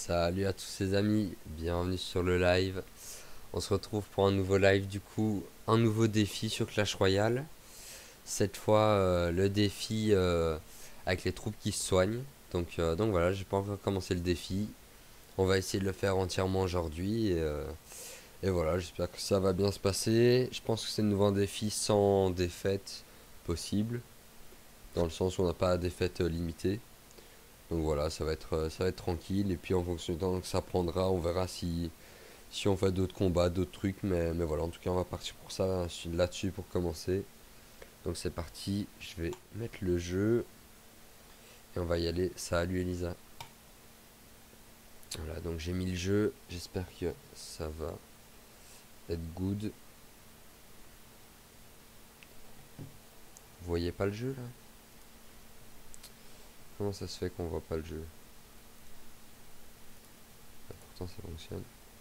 Salut à tous ces amis, bienvenue sur le live. On se retrouve pour un nouveau live du coup, un nouveau défi sur Clash Royale. Cette fois le défi avec les troupes qui se soignent. Donc voilà, j'ai pas encore commencé le défi. On va essayer de le faire entièrement aujourd'hui et voilà, j'espère que ça va bien se passer. Je pense que c'est un nouveau défi sans défaite possible, dans le sens où on n'a pas de défaite limitée. Donc voilà, ça va être tranquille. Et puis en fonction du temps que ça prendra, on verra si on fait d'autres combats, d'autres trucs. Mais voilà, en tout cas, on va partir pour ça, là-dessus pour commencer. Donc c'est parti, je vais mettre le jeu et on va y aller. Salut Elisa. Voilà, donc j'ai mis le jeu. J'espère que ça va être good. Vous voyez pas le jeu là? Comment ça se fait qu'on voit pas le jeu? Ah, pourtant ça fonctionne.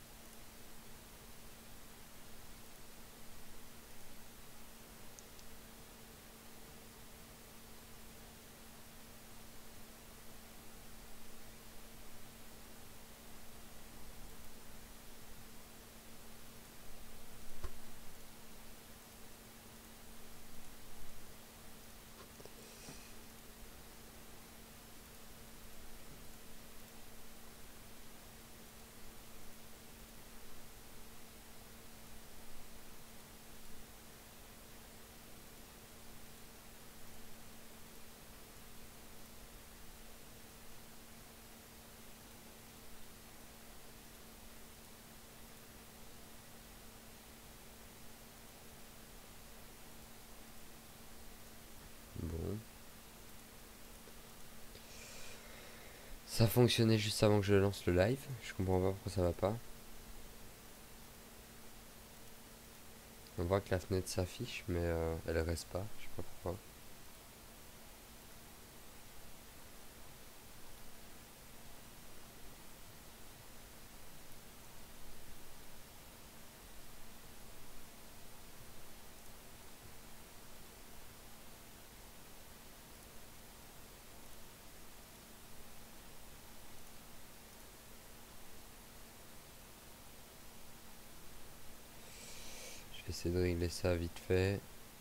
Bon. Ça fonctionnait juste avant que je lance le live. Je comprends pas pourquoi ça va pas. On voit que la fenêtre s'affiche, mais elle reste pas. Je sais pas pourquoi. Je vais essayer de régler ça vite fait.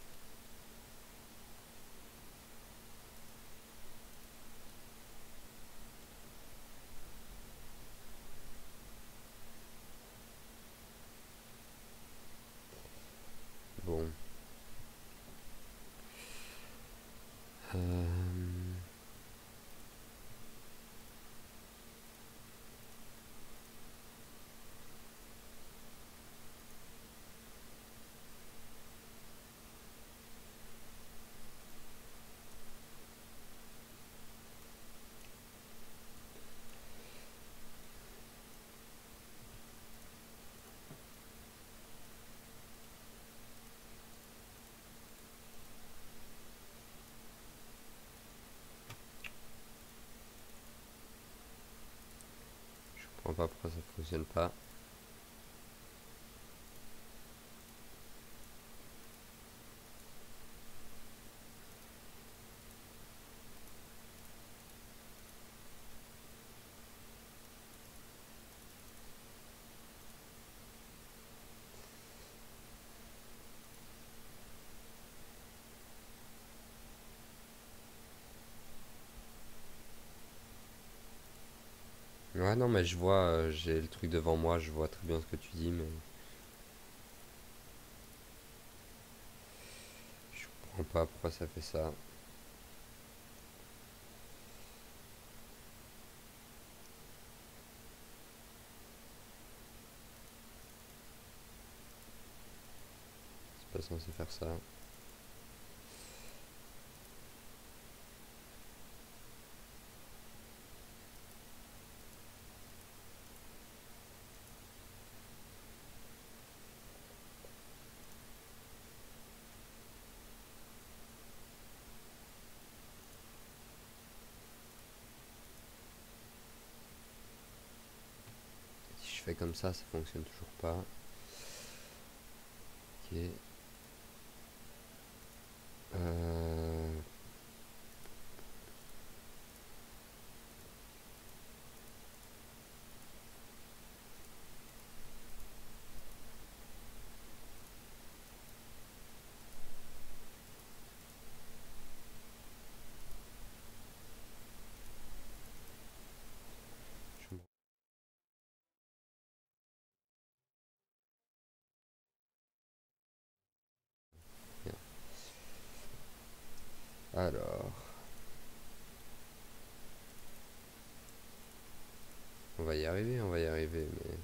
Bon. Euh, je comprends pas pourquoi ça fonctionne pas. Ouais, non, mais je vois, j'ai le truc devant moi, je vois très bien ce que tu dis, mais je comprends pas pourquoi ça fait ça. C'est pas censé faire ça. Si je fais comme ça fonctionne toujours pas. Ok. Euh, Alors, on va y arriver, mais...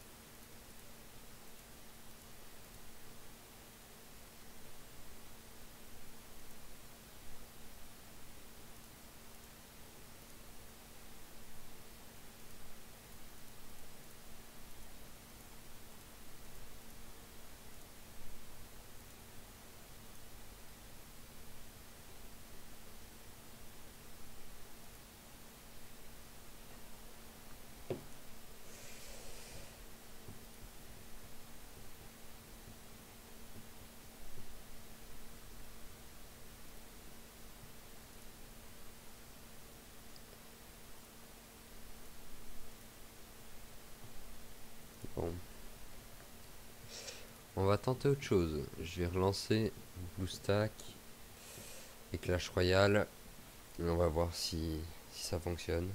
Bon. On va tenter autre chose. Je vais relancer BlueStack et Clash Royale. Et on va voir si ça fonctionne.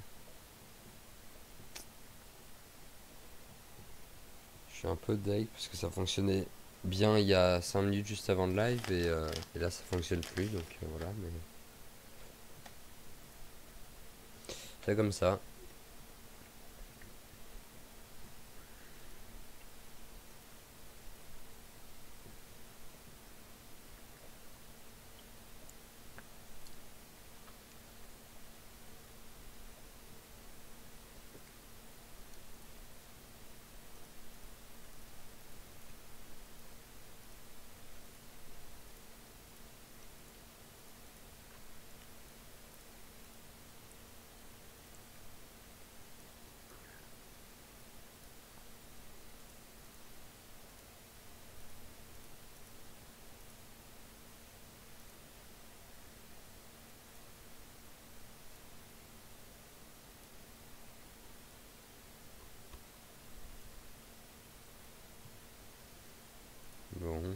Je suis un peu deg parce que ça fonctionnait bien il y a 5 minutes juste avant le live et là ça fonctionne plus, donc voilà, mais c'est comme ça. Bon.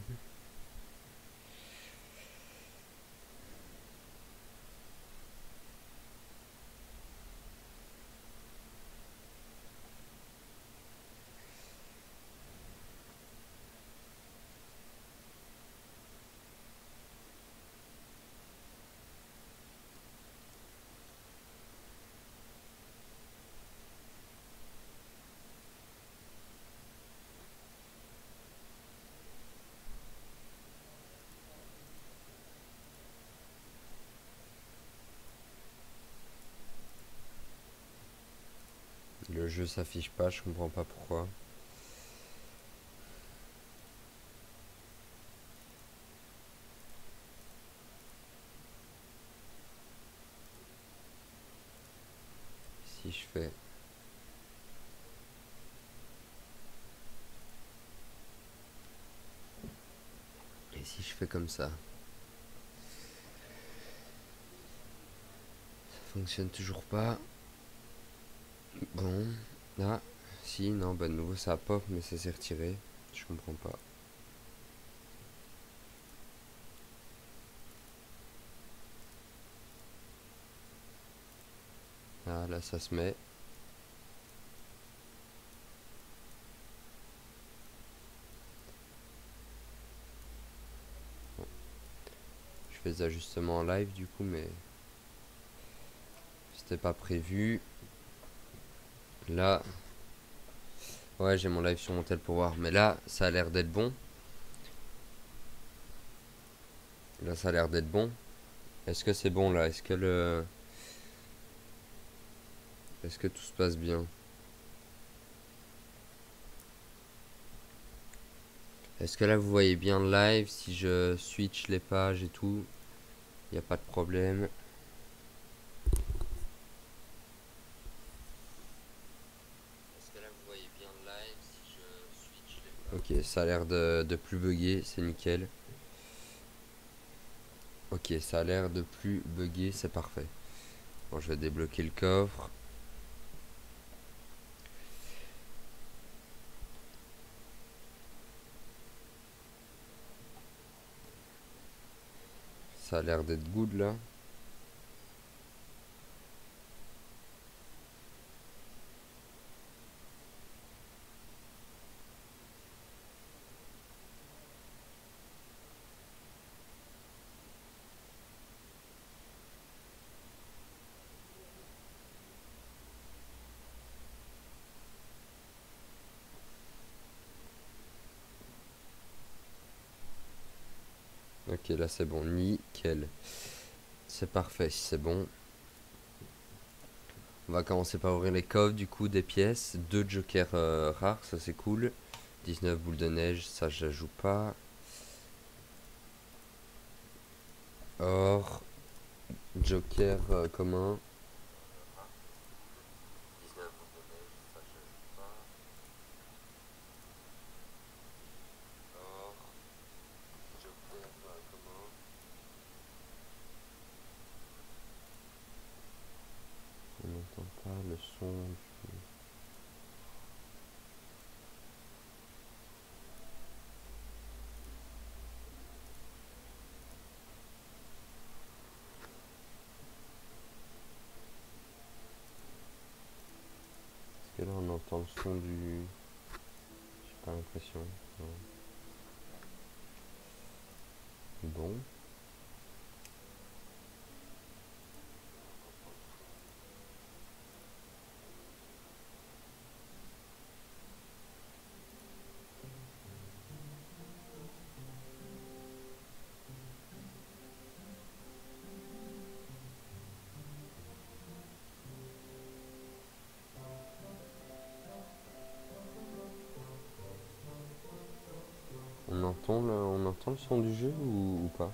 Le jeu s'affiche pas, je comprends pas pourquoi. Si je fais... Et si je fais comme ça fonctionne toujours pas. Bon, là, si, non, bah de nouveau ça pop, mais ça s'est retiré. Je comprends pas. Ah, là, ça se met. Bon. Je fais des ajustements en live du coup, mais c'était pas prévu. Là, ouais, j'ai mon live sur mon tel pour voir, mais là, ça a l'air d'être bon. Là, ça a l'air d'être bon. Est-ce que c'est bon là? Est-ce que tout se passe bien? Est-ce que là vous voyez bien le live? Si je switch les pages et tout, il n'y a pas de problème. Est-ce que là vous voyez bien le live? Si je switch les pages. Ok, ça a l'air de plus bugger, c'est nickel. Ok, ça a l'air de plus bugger, c'est parfait. Bon, je vais débloquer le coffre. Ça a l'air d'être good là. Ok, là c'est bon, nickel. C'est parfait, si c'est bon. On va commencer par ouvrir les coffres du coup des pièces. 2 jokers rares, ça c'est cool. 19 boules de neige, ça je la joue pas. Or, joker commun. 19 boules de neige, ça je la joue pas. Or, joker commun. On n'entend pas le son du... Est-ce que là on entend le son du... J'ai pas l'impression. Non. Bon. On entend le son du jeu ou pas?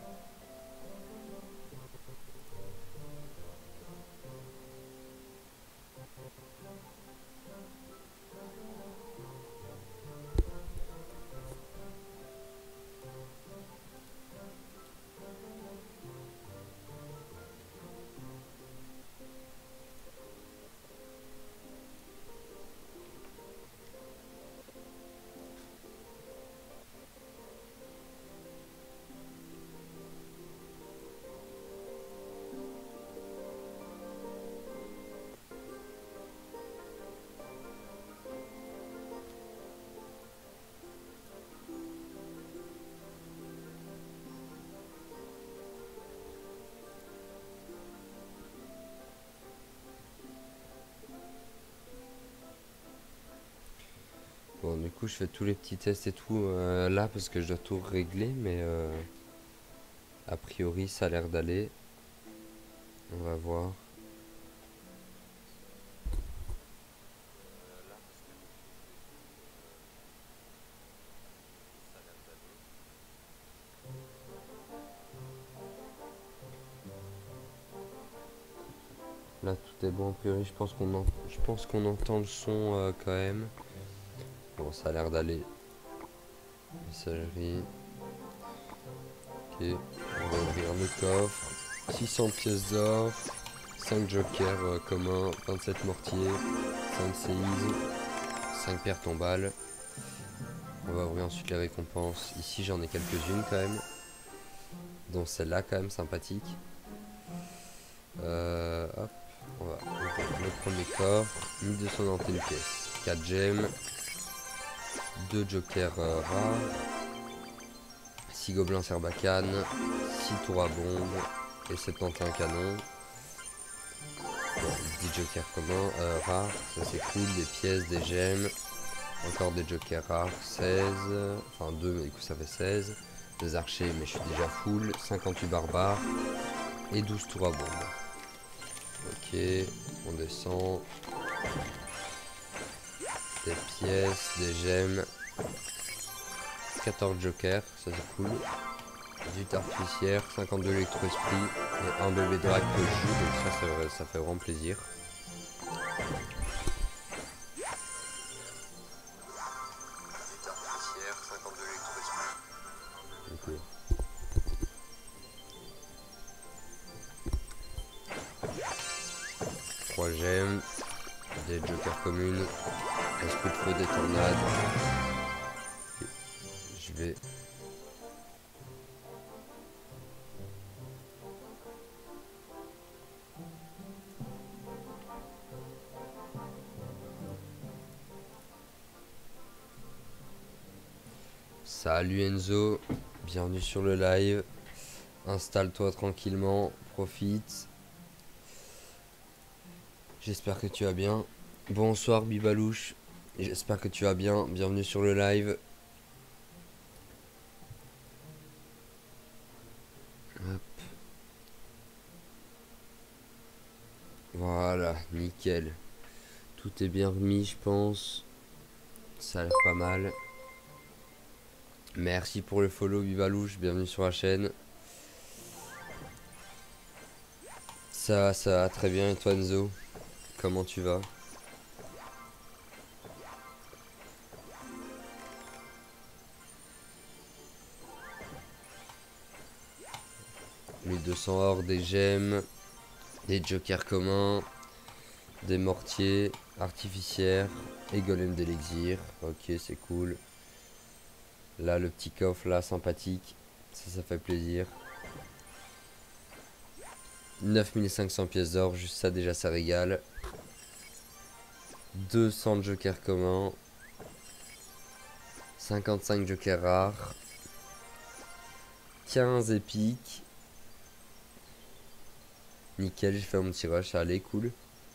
Bon, du coup, je fais tous les petits tests et tout là parce que je dois tout régler, mais a priori, ça a l'air d'aller. On va voir. Là, tout est bon. A priori, je pense qu'on entend le son quand même. Bon, ça a l'air d'aller. Messagerie. Ok, on va ouvrir le coffre. 600 pièces d'or. 5 jokers communs. 27 mortiers. 5 séises. 5 pierres tombales. On va ouvrir ensuite les récompenses. Ici, j'en ai quelques-unes quand même. Dont celle-là, quand même, sympathique. Hop. On va ouvrir le premier coffre. 1291 pièces. 4 gemmes. 2 jokers rares. 6 gobelins serbacane. 6 tours à bombe. Et 71 canons. 10 jokers communs, rares. Ça c'est cool. Des pièces, des gemmes. Encore des jokers rares. 16. Enfin 2, mais du coup ça fait 16. Des archers, mais je suis déjà full. 58 barbares. Et 12 tours à bombe. Ok, on descend. Des pièces, des gemmes. 14 jokers, ça c'est cool. 18 artificières, 52 électro-esprit et un bébé drag que je joue, donc ça c'est vrai, ça fait vraiment plaisir. Okay. 3 gemmes, des jokers communes, esprit de feu, des tornades. Okay. Je vais... Salut Enzo, bienvenue sur le live. Installe-toi tranquillement, profite. J'espère que tu vas bien. Bonsoir Bibalouche, j'espère que tu vas bien. Bienvenue sur le live. nickel. Tout est bien remis, je pense. Ça a l'air pas mal. Merci pour le follow, Bibalouche. Bienvenue sur la chaîne. Ça va très bien. Et toi, Enzo? Comment tu vas? « 1200 or, des gemmes, des jokers communs, des mortiers, artificières et golem d'élixir. » Ok, c'est cool. Là, le petit coffre, là, sympathique. Ça fait plaisir. 9500 pièces d'or, juste ça, déjà, ça régale. 200 jokers communs. 55 jokers rares. 15 épiques. Nickel, j'ai fait mon petit rush, allez, cool.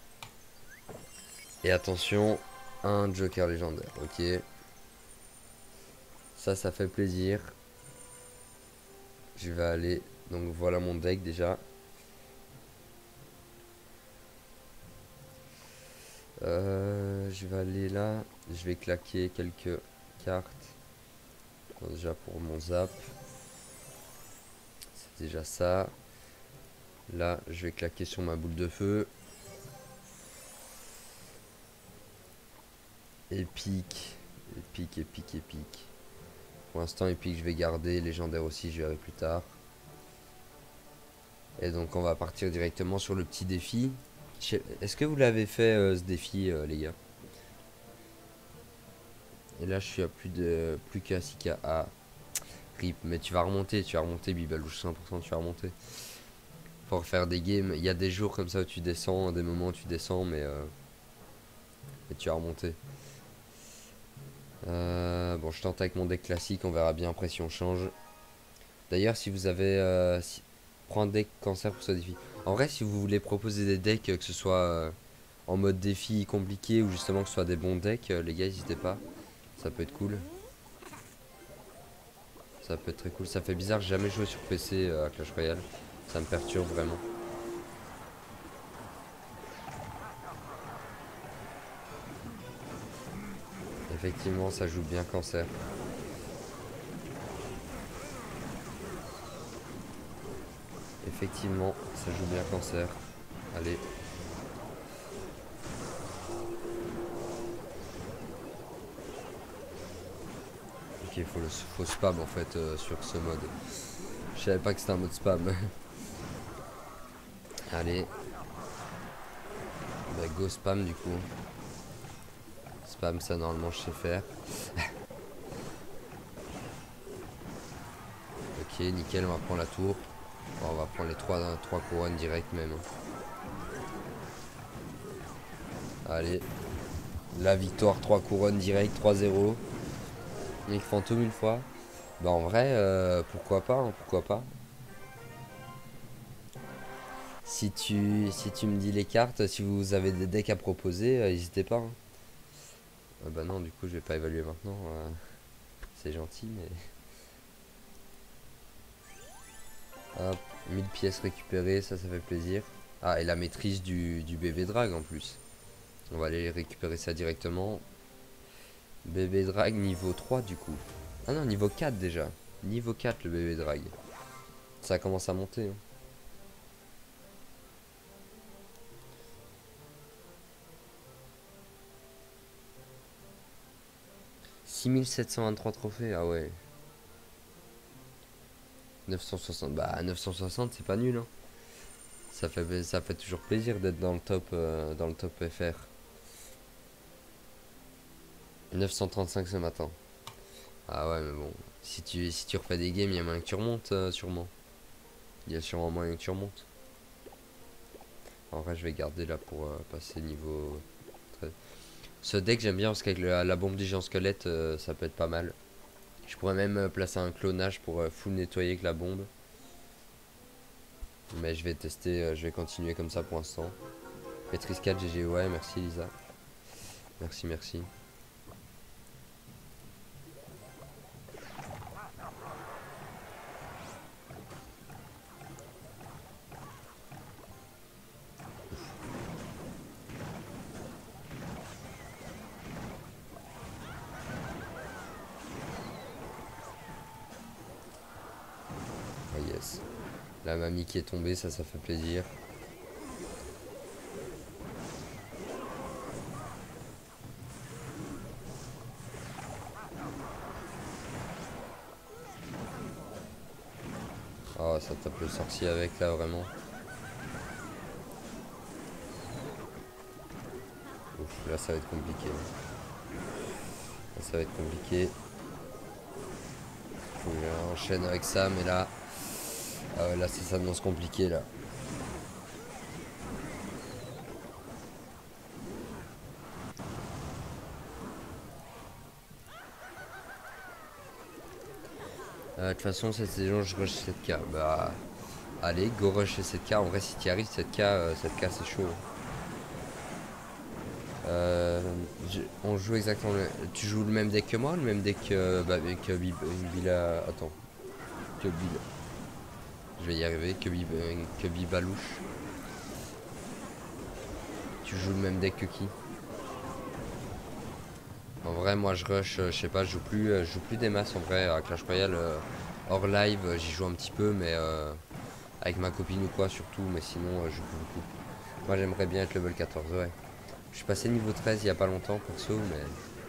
Et attention, un joker légendaire, ok. Ça fait plaisir. Je vais aller, donc voilà mon deck déjà. Je vais aller là, je vais claquer quelques cartes. Bon, déjà pour mon zap. C'est déjà ça. Là, je vais claquer sur ma boule de feu. Épique. Épique, épique, épique. Pour l'instant, épique, je vais garder. Légendaire aussi, je verrai plus tard. Et donc, on va partir directement sur le petit défi. Est-ce que vous l'avez fait, ce défi, les gars? Et là, je suis à plus qu'à 6K. Ah, rip. Mais tu vas remonter, Bibalouche, 100%, tu vas remonter. Pour faire des games. Il y a des jours comme ça où tu descends, des moments où tu descends, mais tu vas remonter. Bon, je tente avec mon deck classique, on verra bien après si on change. D'ailleurs, si vous avez... prends un deck cancer pour ce défi. En vrai, si vous voulez proposer des decks, que ce soit en mode défi compliqué ou justement que ce soit des bons decks, les gars, n'hésitez pas. Ça peut être cool. Ça peut être très cool. Ça fait bizarre, j'ai jamais joué sur PC à Clash Royale. Ça me perturbe vraiment. Effectivement, ça joue bien cancer. Effectivement, ça joue bien cancer. Allez. Ok, faut spam en fait sur ce mode. Je savais pas que c'était un mode spam. Allez. Bah, go spam du coup. Spam, ça normalement je sais faire. Ok, nickel, on va prendre la tour. Bon, on va prendre les 3 couronnes direct même. Allez. La victoire, 3 couronnes direct, 3-0. Nick Fantôme une fois. Bah en vrai, pourquoi pas, hein, pourquoi pas. Si tu me dis les cartes, si vous avez des decks à proposer, n'hésitez pas. Hein. Ah bah non, du coup je vais pas évaluer maintenant. C'est gentil, mais... Hop, 1000 pièces récupérées, ça fait plaisir. Ah, et la maîtrise du bébé drag en plus. On va aller récupérer ça directement. Bébé drag niveau 3 du coup. Ah non, niveau 4 déjà. Niveau 4 le bébé drag. Ça commence à monter. Hein. « 6723 trophées, ah ouais. 960, bah 960 c'est pas nul hein. Ça fait toujours plaisir d'être dans le top FR. 935 ce matin. Ah ouais mais bon, si tu refais des games, il y a moyen que tu remontes sûrement. Il y a sûrement moyen que tu remontes. En vrai je vais garder là pour passer niveau 13. Ce deck j'aime bien parce qu'avec la bombe du géant squelette ça peut être pas mal. Je pourrais même placer un clonage pour full nettoyer avec la bombe. Mais je vais tester, je vais continuer comme ça pour l'instant. Maîtrise 4 GG, ouais, merci Lisa. Merci, merci. La mamie qui est tombée, ça fait plaisir. Oh, ça tape le sorcier avec là, vraiment. Ouf, là ça va être compliqué. Là, ça va être compliqué. Faut que j'enchaîne avec ça, mais là... Ah ouais, là ça s'annonce compliqué là. De toute façon, cette saison, je rush 7K. Bah, allez, go rush 7K. En vrai, si tu y arrives, 7K, 7K c'est chaud. On joue exactement Tu joues le même deck que moi, le même deck avec Bila. Attends. Que Bila. Je vais y arriver. Que Bibalouche. Tu joues le même deck que qui? En vrai, moi je rush, je sais pas, je joue plus des masses en vrai à Clash Royale. Hors live, j'y joue un petit peu, mais avec ma copine ou quoi surtout, mais sinon je joue plus beaucoup. Moi j'aimerais bien être level 14, ouais. Je suis passé niveau 13 il y a pas longtemps perso, mais...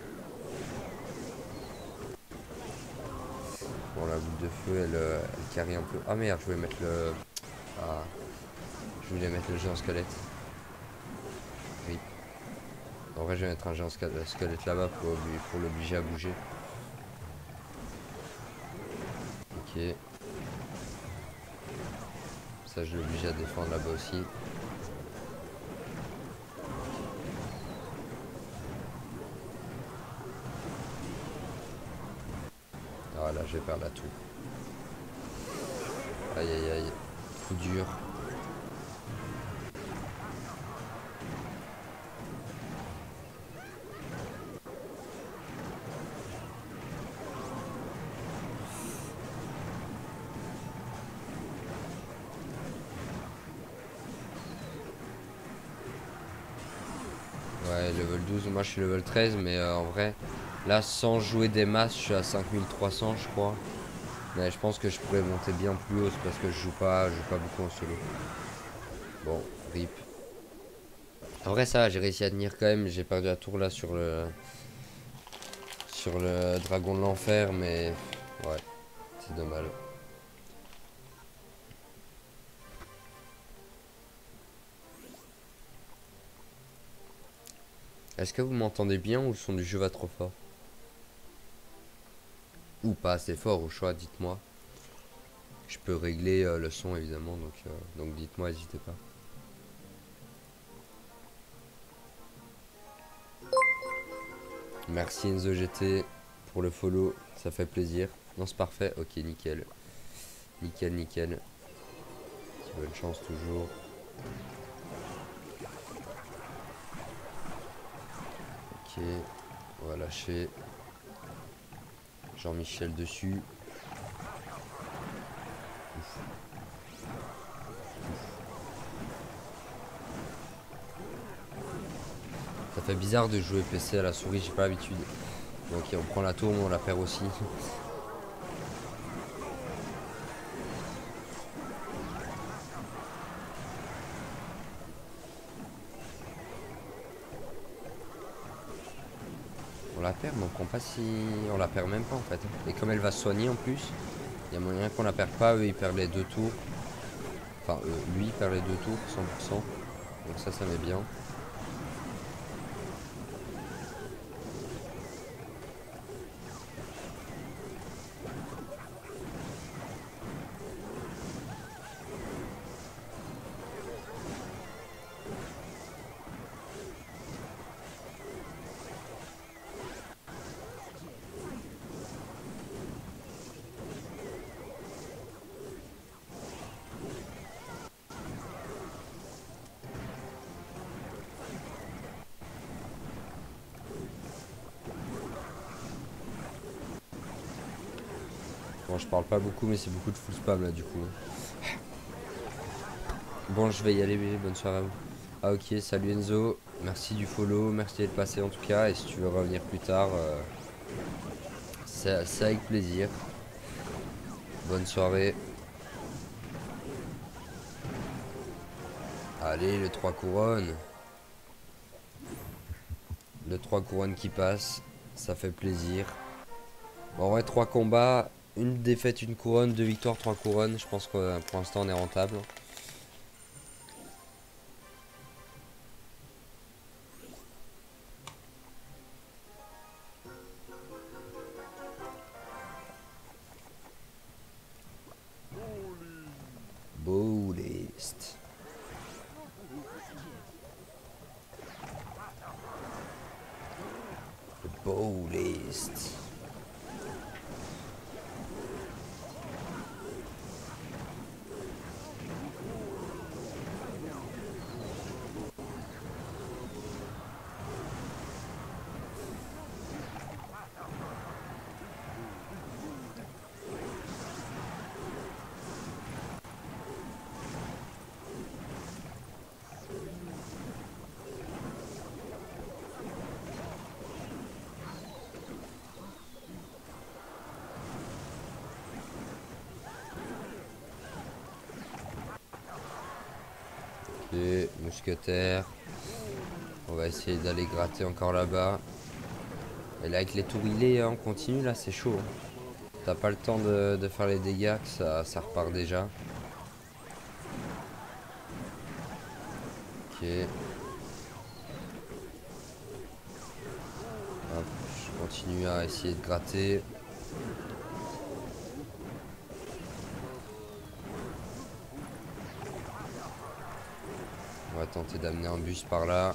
Bon, la boule de feu, elle carry un peu. Ah merde, je voulais mettre le... Ah, je voulais mettre le géant squelette. Oui. En vrai, je vais mettre un géant squelette là-bas pour l'obliger à bouger. Ok. Ça, je l'oblige à défendre là-bas aussi. Ah là, je vais perdre la tour. Aïe aïe aïe. Coup dur. Ouais, level 12, moi je suis level 13, mais en vrai, là sans jouer des masses, je suis à 5300 je crois. Mais je pense que je pourrais monter bien plus haut, c'est parce que je joue pas beaucoup en solo. Bon, rip. En vrai ça va, j'ai réussi à tenir quand même, j'ai perdu la tour là sur le dragon de l'enfer, mais ouais, c'est dommage. Est-ce que vous m'entendez bien ou le son du jeu va trop fort? Ou pas assez fort au choix, dites-moi. Je peux régler le son évidemment, donc dites-moi, n'hésitez pas. Merci Enzo GT pour le follow, ça fait plaisir. Non, c'est parfait, ok, nickel. Nickel, nickel. Bonne chance toujours. Ok, on va lâcher Jean-Michel dessus. Ouf. Ça fait bizarre de jouer PC à la souris, j'ai pas l'habitude. Ok, on prend la tour, mais on la perd aussi. On la perd, mais on prend pas si... On la perd même pas en fait. Et comme elle va soigner en plus, il y a moyen qu'on la perde pas. Eux, ils perdent les 2 tours. Enfin, lui, il perd les 2 tours, 100%. Donc ça met bien. Bon, je parle pas beaucoup, mais c'est beaucoup de full spam là du coup. Bon, je vais y aller, bonne soirée à vous. Ah ok, salut Enzo, merci du follow, merci d'être passé en tout cas, et si tu veux revenir plus tard, c'est avec plaisir. Bonne soirée. Allez, le 3 couronnes. Le 3 couronnes qui passe. Ça fait plaisir. Bon, en vrai, 3 combats. Une défaite, une couronne. 2 victoires, 3 couronnes. Je pense que pour l'instant, on est rentable. Beau list. Beau list. Ok, mousquetaire. On va essayer d'aller gratter encore là-bas. Et là avec les tourilés, on continue là, c'est chaud. T'as pas le temps de faire les dégâts, que ça repart déjà. Ok. Hop, je continue à essayer de gratter. On va tenter d'amener un bus par là.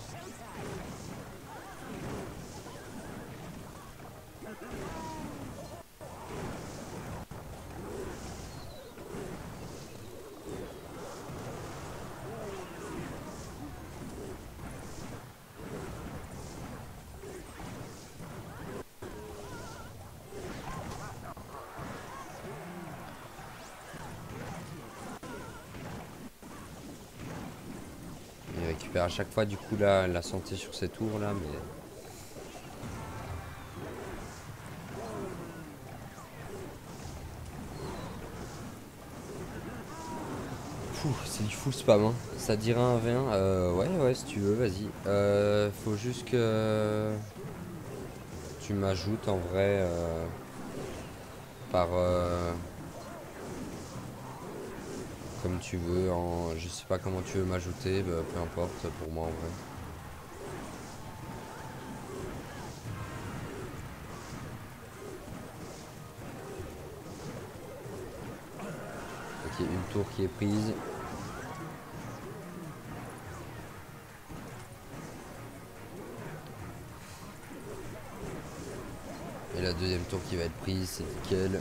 Il récupère à chaque fois du coup la santé sur ces tours là, mais... C'est du full spam, hein. Ça dirait un V1. Ouais, si tu veux, vas-y. Faut juste que tu m'ajoutes en vrai par comme tu veux. Je sais pas comment tu veux m'ajouter, bah, peu importe pour moi en vrai. Ok, une tour qui est prise. Et la deuxième tour qui va être prise, c'est nickel.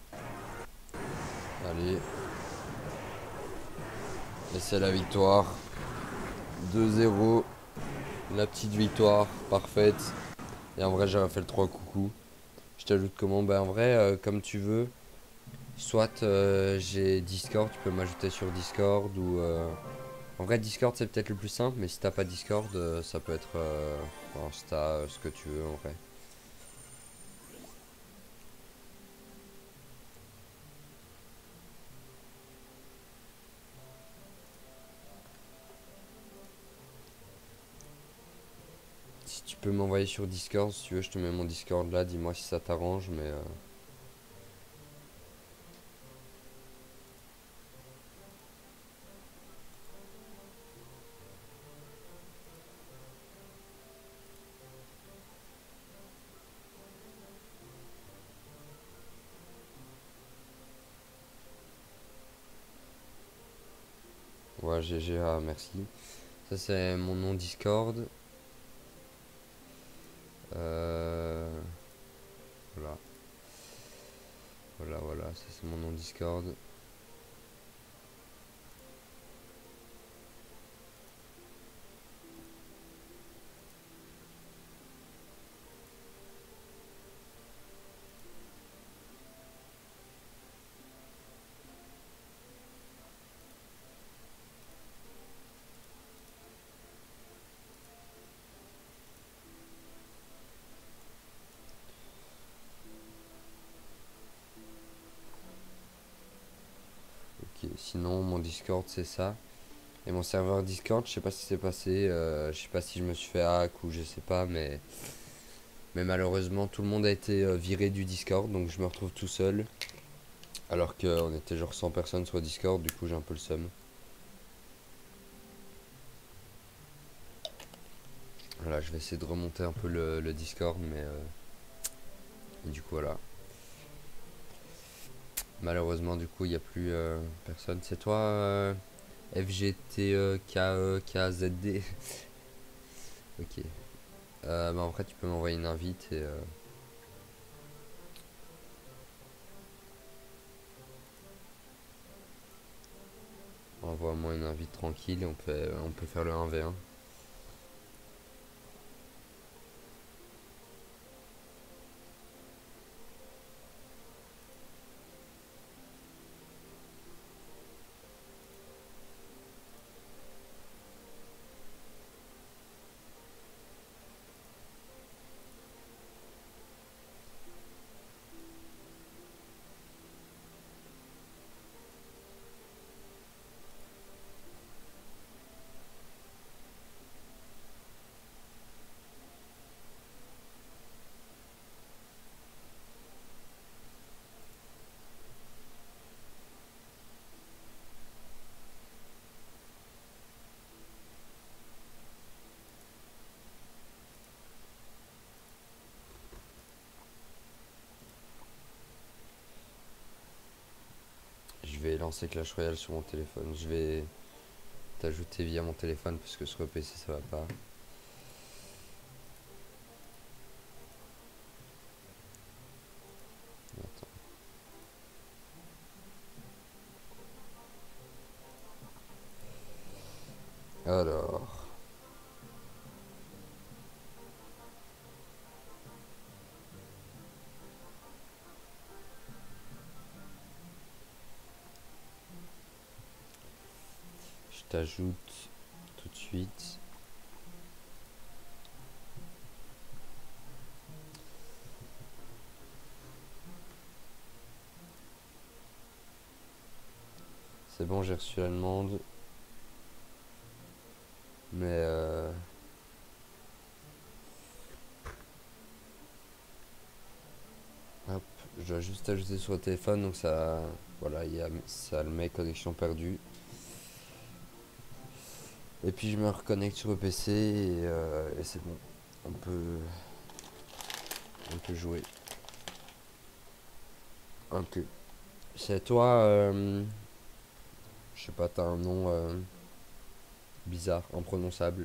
Allez. Et c'est la victoire. 2-0. La petite victoire, parfaite. Et en vrai, j'aurais fait le 3 coucou. Je t'ajoute comment? Bah en vrai, comme tu veux. Soit j'ai Discord, tu peux m'ajouter sur Discord ou... En vrai, Discord c'est peut-être le plus simple, mais si t'as pas Discord, ça peut être Insta, ce que tu veux en vrai. Si tu peux m'envoyer sur Discord, si tu veux, je te mets mon Discord là, dis-moi si ça t'arrange, mais... Ouais, GGA, merci. Ça c'est mon nom Discord. Euh, Voilà. Voilà, ça c'est mon nom Discord. Ok, sinon mon Discord c'est ça. Et mon serveur Discord, je sais pas ce qui s'est passé, je sais pas si je me suis fait hack ou je sais pas, mais malheureusement tout le monde a été viré du Discord, donc je me retrouve tout seul. Alors qu'on était genre 100 personnes sur Discord, du coup j'ai un peu le seum. Voilà, je vais essayer de remonter un peu le Discord, mais du coup voilà. Malheureusement du coup il n'y a plus personne. C'est toi FGTKZD. Ok. Bah en vrai tu peux m'envoyer une invite et envoie-moi une invite tranquille et on peut faire le 1v1. Je vais lancer Clash Royale sur mon téléphone. Je vais t'ajouter via mon téléphone parce que sur le PC ça va pas. Attends. Alors. Je t'ajoute tout de suite. C'est bon, j'ai reçu la demande. Mais hop, je dois juste ajouter sur le téléphone, donc ça, voilà, ça le met connexion perdue. Et puis je me reconnecte sur le PC et c'est bon, on peut jouer. Ok. C'est toi, je sais pas, t'as un nom bizarre, imprononçable.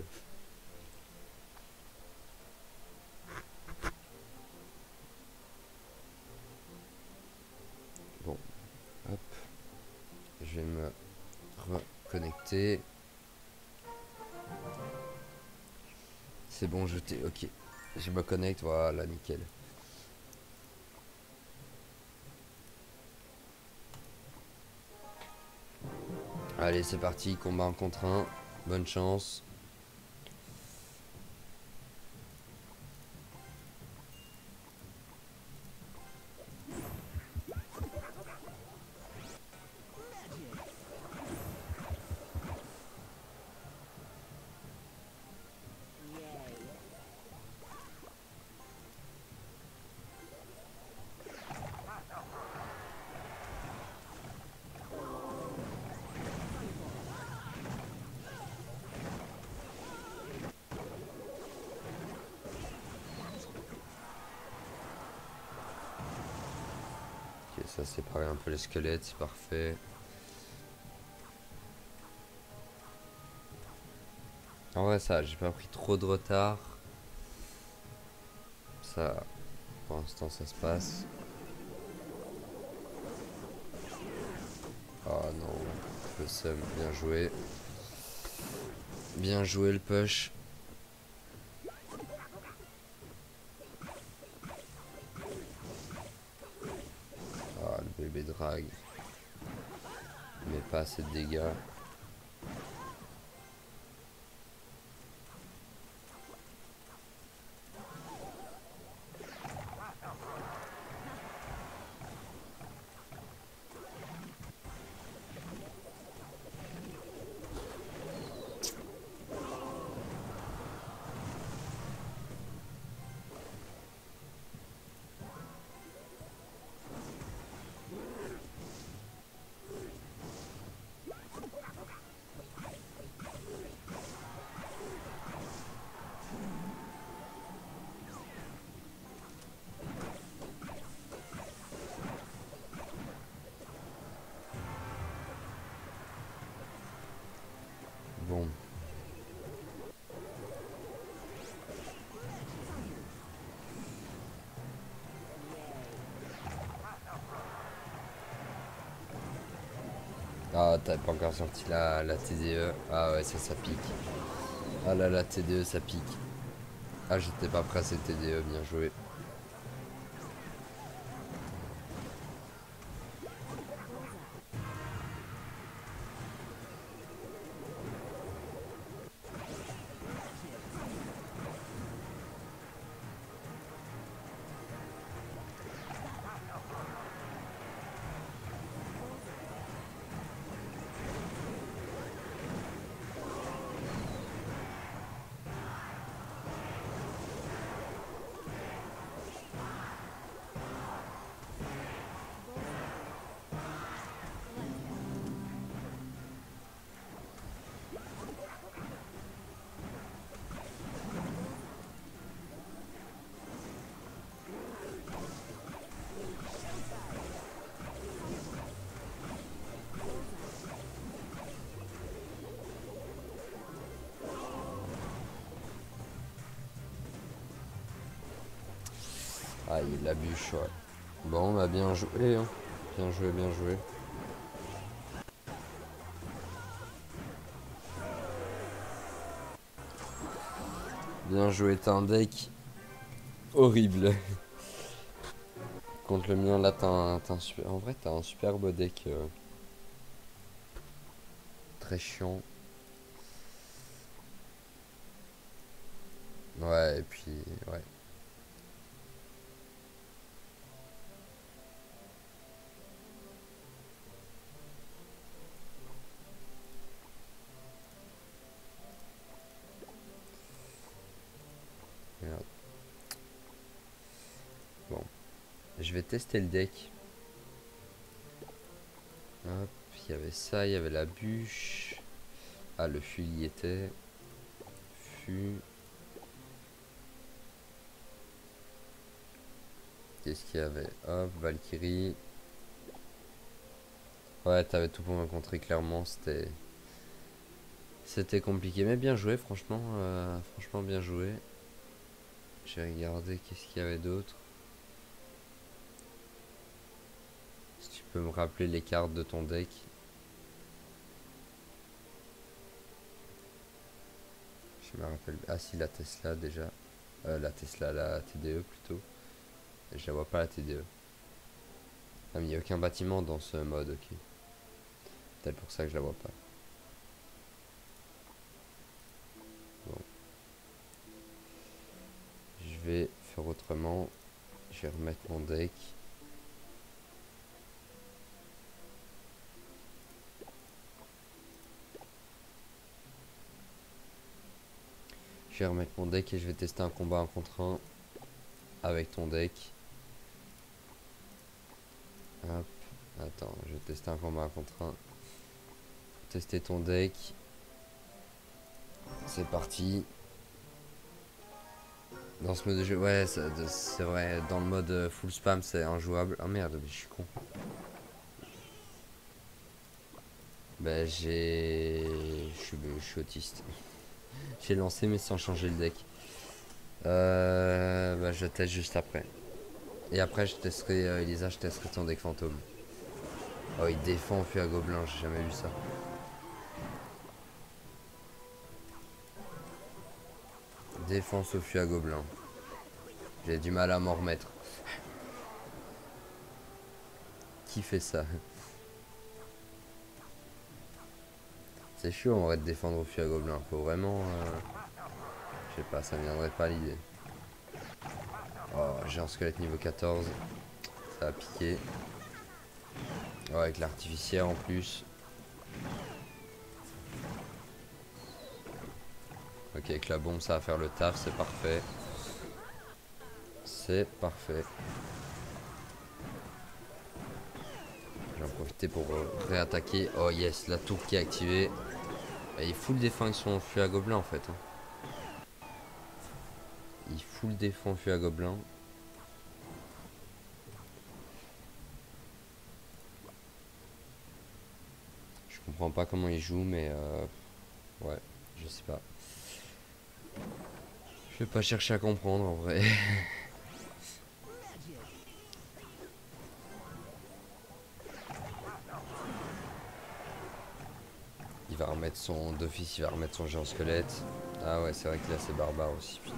Bon, hop, je vais me reconnecter. C'est bon, ok. Je me connecte, voilà, nickel. Allez, c'est parti, combat en contre 1. Bonne chance. Ok, ça sépare un peu les squelettes, c'est parfait. En vrai, ça, j'ai pas pris trop de retard. Ça, pour l'instant, ça se passe. Oh non, le seum, bien joué. Bien joué le push. Ah, le bébé drag. Mais pas assez de dégâts. Ah, t'avais pas encore sorti la TDE. Ah ouais, ça pique. Ah là, la TDE, ça pique. Ah, j'étais pas prêt à cette TDE, bien joué. Ah, il a bûche, ouais. Bon, bah bien joué, hein. Bien joué, bien joué. Bien joué, t'as un deck horrible. Contre le mien, là, t'as un super... En vrai, t'as un super beau deck. Très chiant. Ouais, et puis... Ouais. Merde. Bon. Je vais tester le deck. Hop, il y avait ça, il y avait la bûche. Ah, le fût y était. Fût. Qu'est-ce qu'il y avait? Hop, Valkyrie. Ouais, t'avais tout pour me contrer, clairement. C'était compliqué, mais bien joué, franchement. Franchement, bien joué. J'ai regardé qu'est-ce qu'il y avait d'autre. Si tu peux me rappeler les cartes de ton deck. Je me rappelle. Ah, si, la Tesla déjà. La Tesla, la TDE plutôt. Je la vois pas, la TDE. Ah, mais il n'y a aucun bâtiment dans ce mode, ok. Peut-être pour ça que je la vois pas. Bon. Je vais faire autrement. Je vais remettre mon deck. Je vais remettre mon deck et je vais tester un combat 1 contre 1 avec ton deck. Hop. Attends, je vais tester un combat 1 contre 1. Tester ton deck. C'est parti. Dans ce mode de jeu, ouais, c'est vrai. Dans le mode full spam, c'est injouable. Ah merde, je suis con. Bah, je suis autiste. J'ai lancé, mais sans changer le deck. Bah, je teste juste après. Et après, je testerai, Elisa, je testerai ton deck fantôme. Oh, il défend au feu à gobelin, j'ai jamais vu ça. Défense au feu à gobelin. J'ai du mal à m'en remettre. Qui fait ça? C'est chaud en vrai de défendre au feu à gobelin. Faut vraiment. Je sais pas, ça me viendrait pas à l'idée. Oh, j'ai un squelette niveau 14. Ça a piqué. Oh, avec l'artificière en plus. Ok, avec la bombe, ça va faire le taf, c'est parfait. C'est parfait. J'en profiter pour réattaquer. Oh yes, la tour qui est activée. Et il full défend avec son feu à gobelin en fait, hein. Il full défend feu à gobelin. Je comprends pas comment il joue, mais ouais, je sais pas. Je vais pas chercher à comprendre en vrai. remettre son... D'office, il va remettre son géant squelette. Ah ouais, c'est vrai que là, c'est barbare aussi, putain.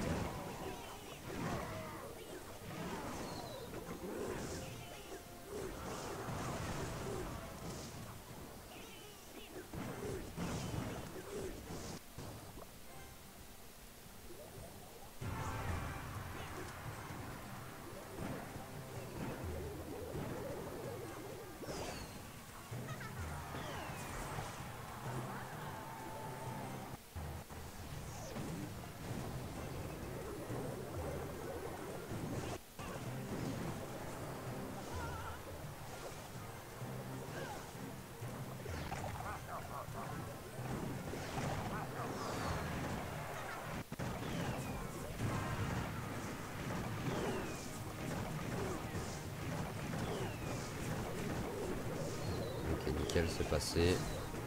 Ok, nickel, c'est passé.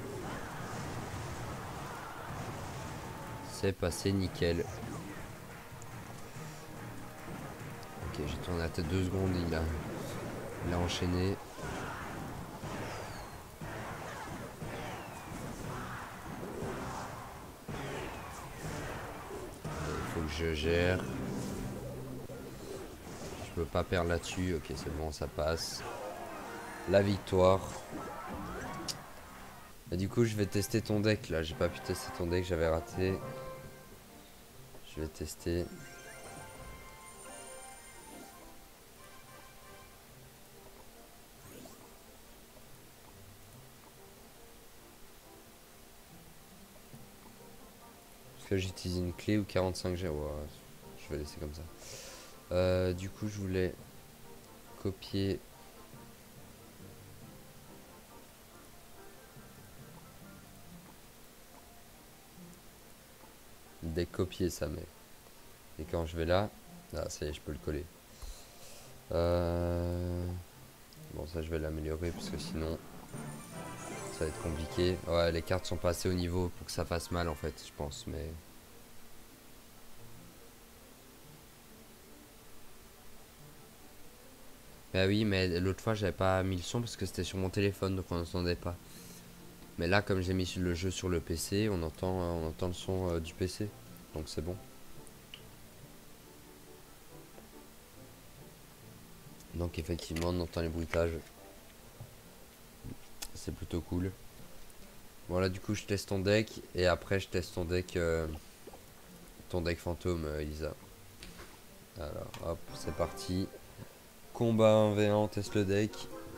C'est passé nickel. Ok, j'ai tourné la tête 2 secondes, il a enchaîné. Il faut que je gère. Je peux pas perdre là-dessus. Ok, c'est bon, ça passe. La victoire. Et du coup, je vais tester ton deck là. J'ai pas pu tester ton deck, j'avais raté. Je vais tester. Est-ce que j'utilise une clé ou 45G? Ouais, je vais laisser comme ça. Du coup, je voulais copier. Dès copier ça, mais. Et quand je vais là, ah, ça y est, je peux le coller. Bon, ça, je vais l'améliorer parce que sinon, ça va être compliqué. Ouais, les cartes sont pas assez haut niveau pour que ça fasse mal en fait, je pense, mais. Bah oui, mais l'autre fois, j'avais pas mis le son parce que c'était sur mon téléphone, donc on n'entendait pas. Mais là, comme j'ai mis le jeu sur le PC, on entend le son du PC. Donc c'est bon. Donc effectivement, on entend les bruitages. C'est plutôt cool. Bon là, du coup, je teste ton deck. Et après, je teste ton deck fantôme, Elisa. Alors, hop, c'est parti. Combat 1v1, on teste le deck.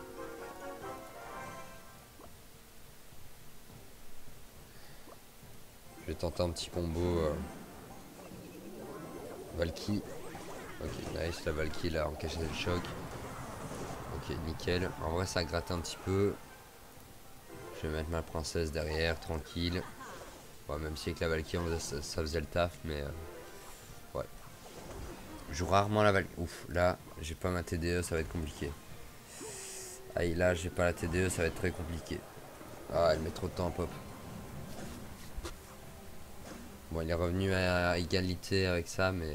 Je vais tenter un petit combo Valky. Ok, nice, la Valky là, encaissé le choc. Ok, nickel. En vrai, ça gratte un petit peu. Je vais mettre ma princesse derrière, tranquille. Bon, même si avec la Valky, ça faisait le taf, mais ouais. Je joue rarement la Valky. Ouf, là, j'ai pas ma TDE, ça va être compliqué. Aïe, là, j'ai pas la TDE, ça va être très compliqué. Ah, elle met trop de temps à pop. Bon, il est revenu à égalité avec ça, mais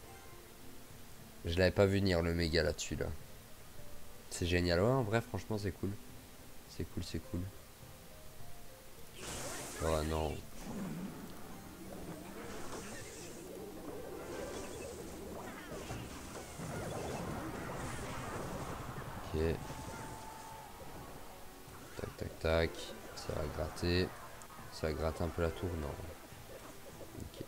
je l'avais pas vu venir le méga là-dessus, là. C'est génial. Ouais, en vrai, franchement, c'est cool. C'est cool, c'est cool. Oh non. Ok. Tac, tac, tac. Ça va gratter. Ça va gratter un peu la tour, non. Ok.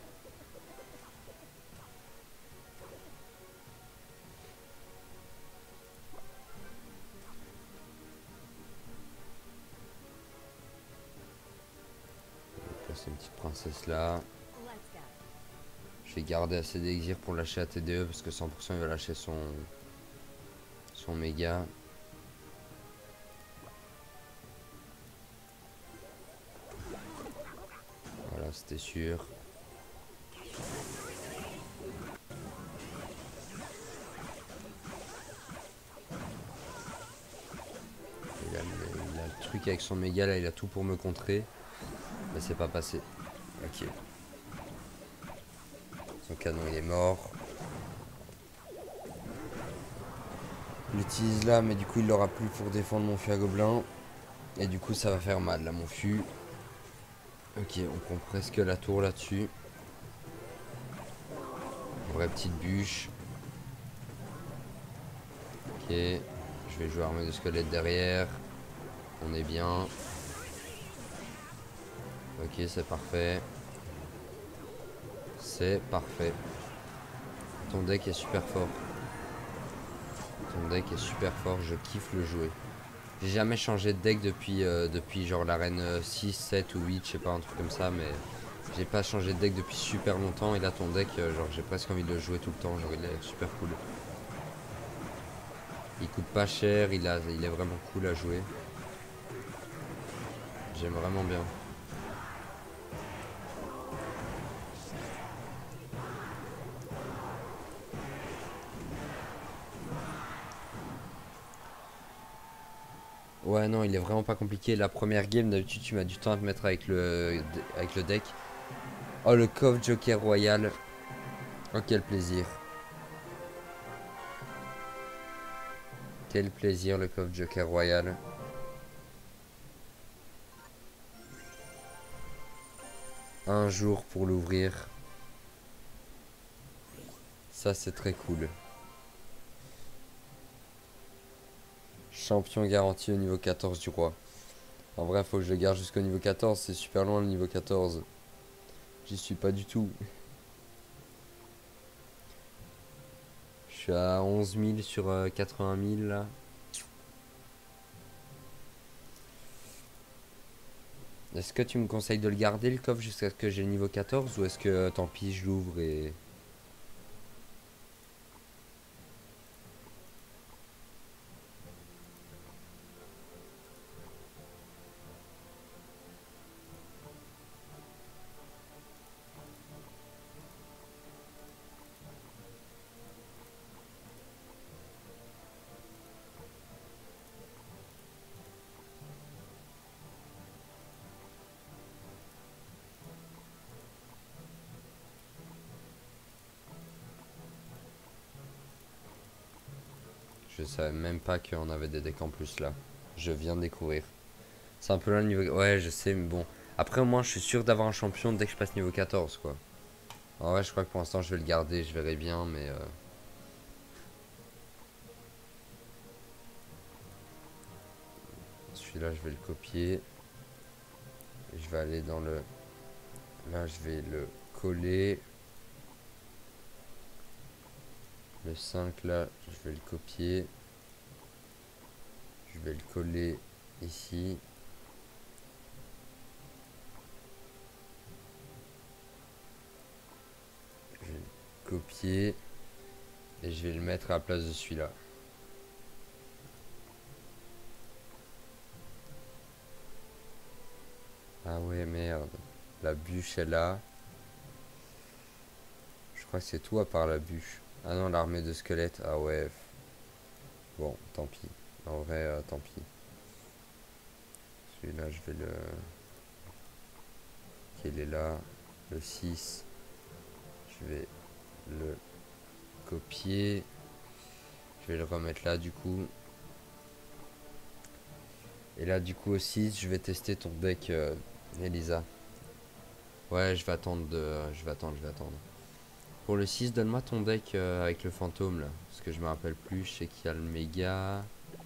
C'est une petite princesse là. Je vais garder assez d'exir pour lâcher la TDE parce que 100% il va lâcher son méga. Voilà, c'était sûr. Il a le truc avec son méga là, il a tout pour me contrer. Mais c'est pas passé. Ok. Son canon il est mort. Je l'utilise là, mais du coup il l'aura plus pour défendre mon fût à gobelin. Et du coup ça va faire mal là mon fût. Ok, on prend presque la tour là-dessus. Vraie petite bûche. Ok, je vais jouer armée de squelette derrière. On est bien. Ok, c'est parfait. C'est parfait. Ton deck est super fort. Ton deck est super fort, je kiffe le jouer. J'ai jamais changé de deck depuis genre l'arène 6, 7 ou 8, je sais pas, un truc comme ça, mais j'ai pas changé de deck depuis super longtemps. Et là, ton deck, genre, j'ai presque envie de le jouer tout le temps. Genre, il est super cool. Il coûte pas cher, il est vraiment cool à jouer. J'aime vraiment bien. Ouais, non, il est vraiment pas compliqué. La première game, d'habitude, tu m'as du temps à te mettre avec le deck. Oh, le coffre Joker Royal. Oh, quel plaisir. Quel plaisir, le coffre Joker Royal. Un jour pour l'ouvrir. Ça, c'est très cool. Champion garanti au niveau 14 du roi. En vrai, faut que je le garde jusqu'au niveau 14. C'est super loin le niveau 14. J'y suis pas du tout. Je suis à 11 000 sur 80 000 là. Est-ce que tu me conseilles de le garder le coffre jusqu'à ce que j'ai le niveau 14 ou est-ce que tant pis je l'ouvre et... Je savais même pas qu'on avait des decks en plus là. Je viens de découvrir. C'est un peu là le niveau... Ouais, je sais, mais bon. Après, au moins, je suis sûr d'avoir un champion dès que je passe niveau 14 quoi. En vrai, je crois que pour l'instant, je vais le garder, je verrai bien, mais... Celui-là, je vais le copier. Et je vais aller dans le... Là, je vais le coller. Le 5 là, je vais le copier. Je vais le coller ici. Je vais le copier. Et je vais le mettre à la place de celui-là. Ah ouais, merde. La bûche est là. Je crois que c'est tout à part la bûche. Ah non, l'armée de squelettes. Ah ouais. Bon, tant pis. En vrai, tant pis. Celui-là, je vais le... Qu'il est là. Le 6. Je vais le copier. Je vais le remettre là, du coup. Et là, du coup, aussi, je vais tester ton deck, Elisa. Ouais, je vais attendre. Pour le 6 donne-moi ton deck avec le fantôme, là. Parce que je me rappelle plus. Je sais qu'il y a le méga.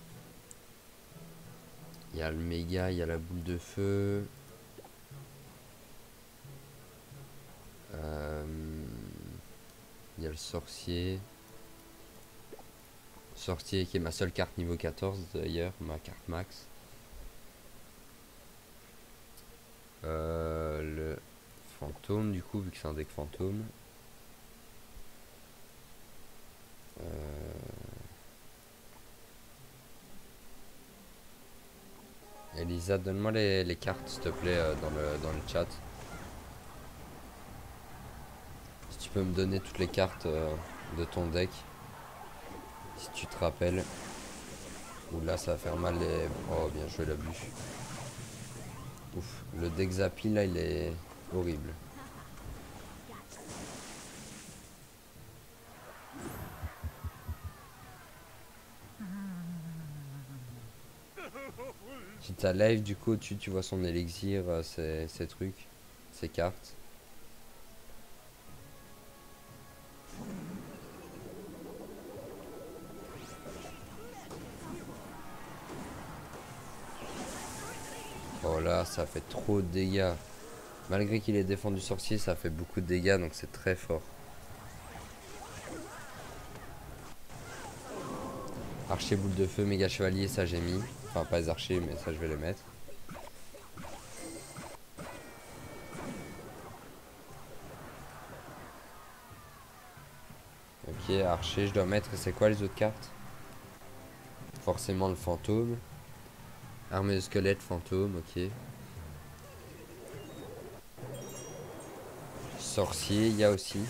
Il y a le méga, il y a la boule de feu. Euh, il y a le sorcier. Sorcier qui est ma seule carte niveau 14 d'ailleurs, ma carte max. Le fantôme du coup, vu que c'est un deck fantôme. Elisa, donne-moi les cartes s'il te plaît dans le chat. Si tu peux me donner toutes les cartes de ton deck, si tu te rappelles. Ou là ça va faire mal les... Oh bien joué la bûche. Ouf, le deck Zappy là il est horrible. Si t'as live du coup tu vois son élixir, ces trucs. ces cartes. Oh là, ça fait trop de dégâts. Malgré qu'il ait défendu sorcier, ça fait beaucoup de dégâts, donc c'est très fort. Archer, boule de feu, méga chevalier, ça j'ai mis. Enfin, pas les archers, mais ça je vais les mettre. Ok, archer, je dois mettre. C'est quoi les autres cartes? Forcément le fantôme. Armée de squelette, fantôme, ok. Sorcier, il y a aussi.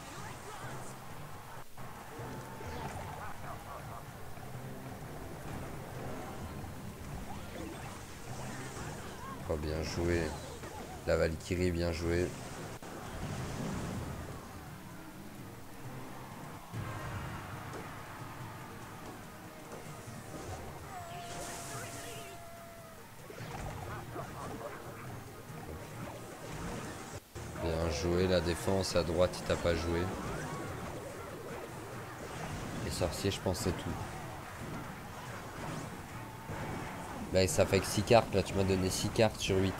Oh, bien joué. La Valkyrie, bien joué. Bien joué, la défense à droite, il t'a pas joué. Et sorcier, je pense c'est tout. Là, ça fait que 6 cartes. Là, tu m'as donné 6 cartes sur 8.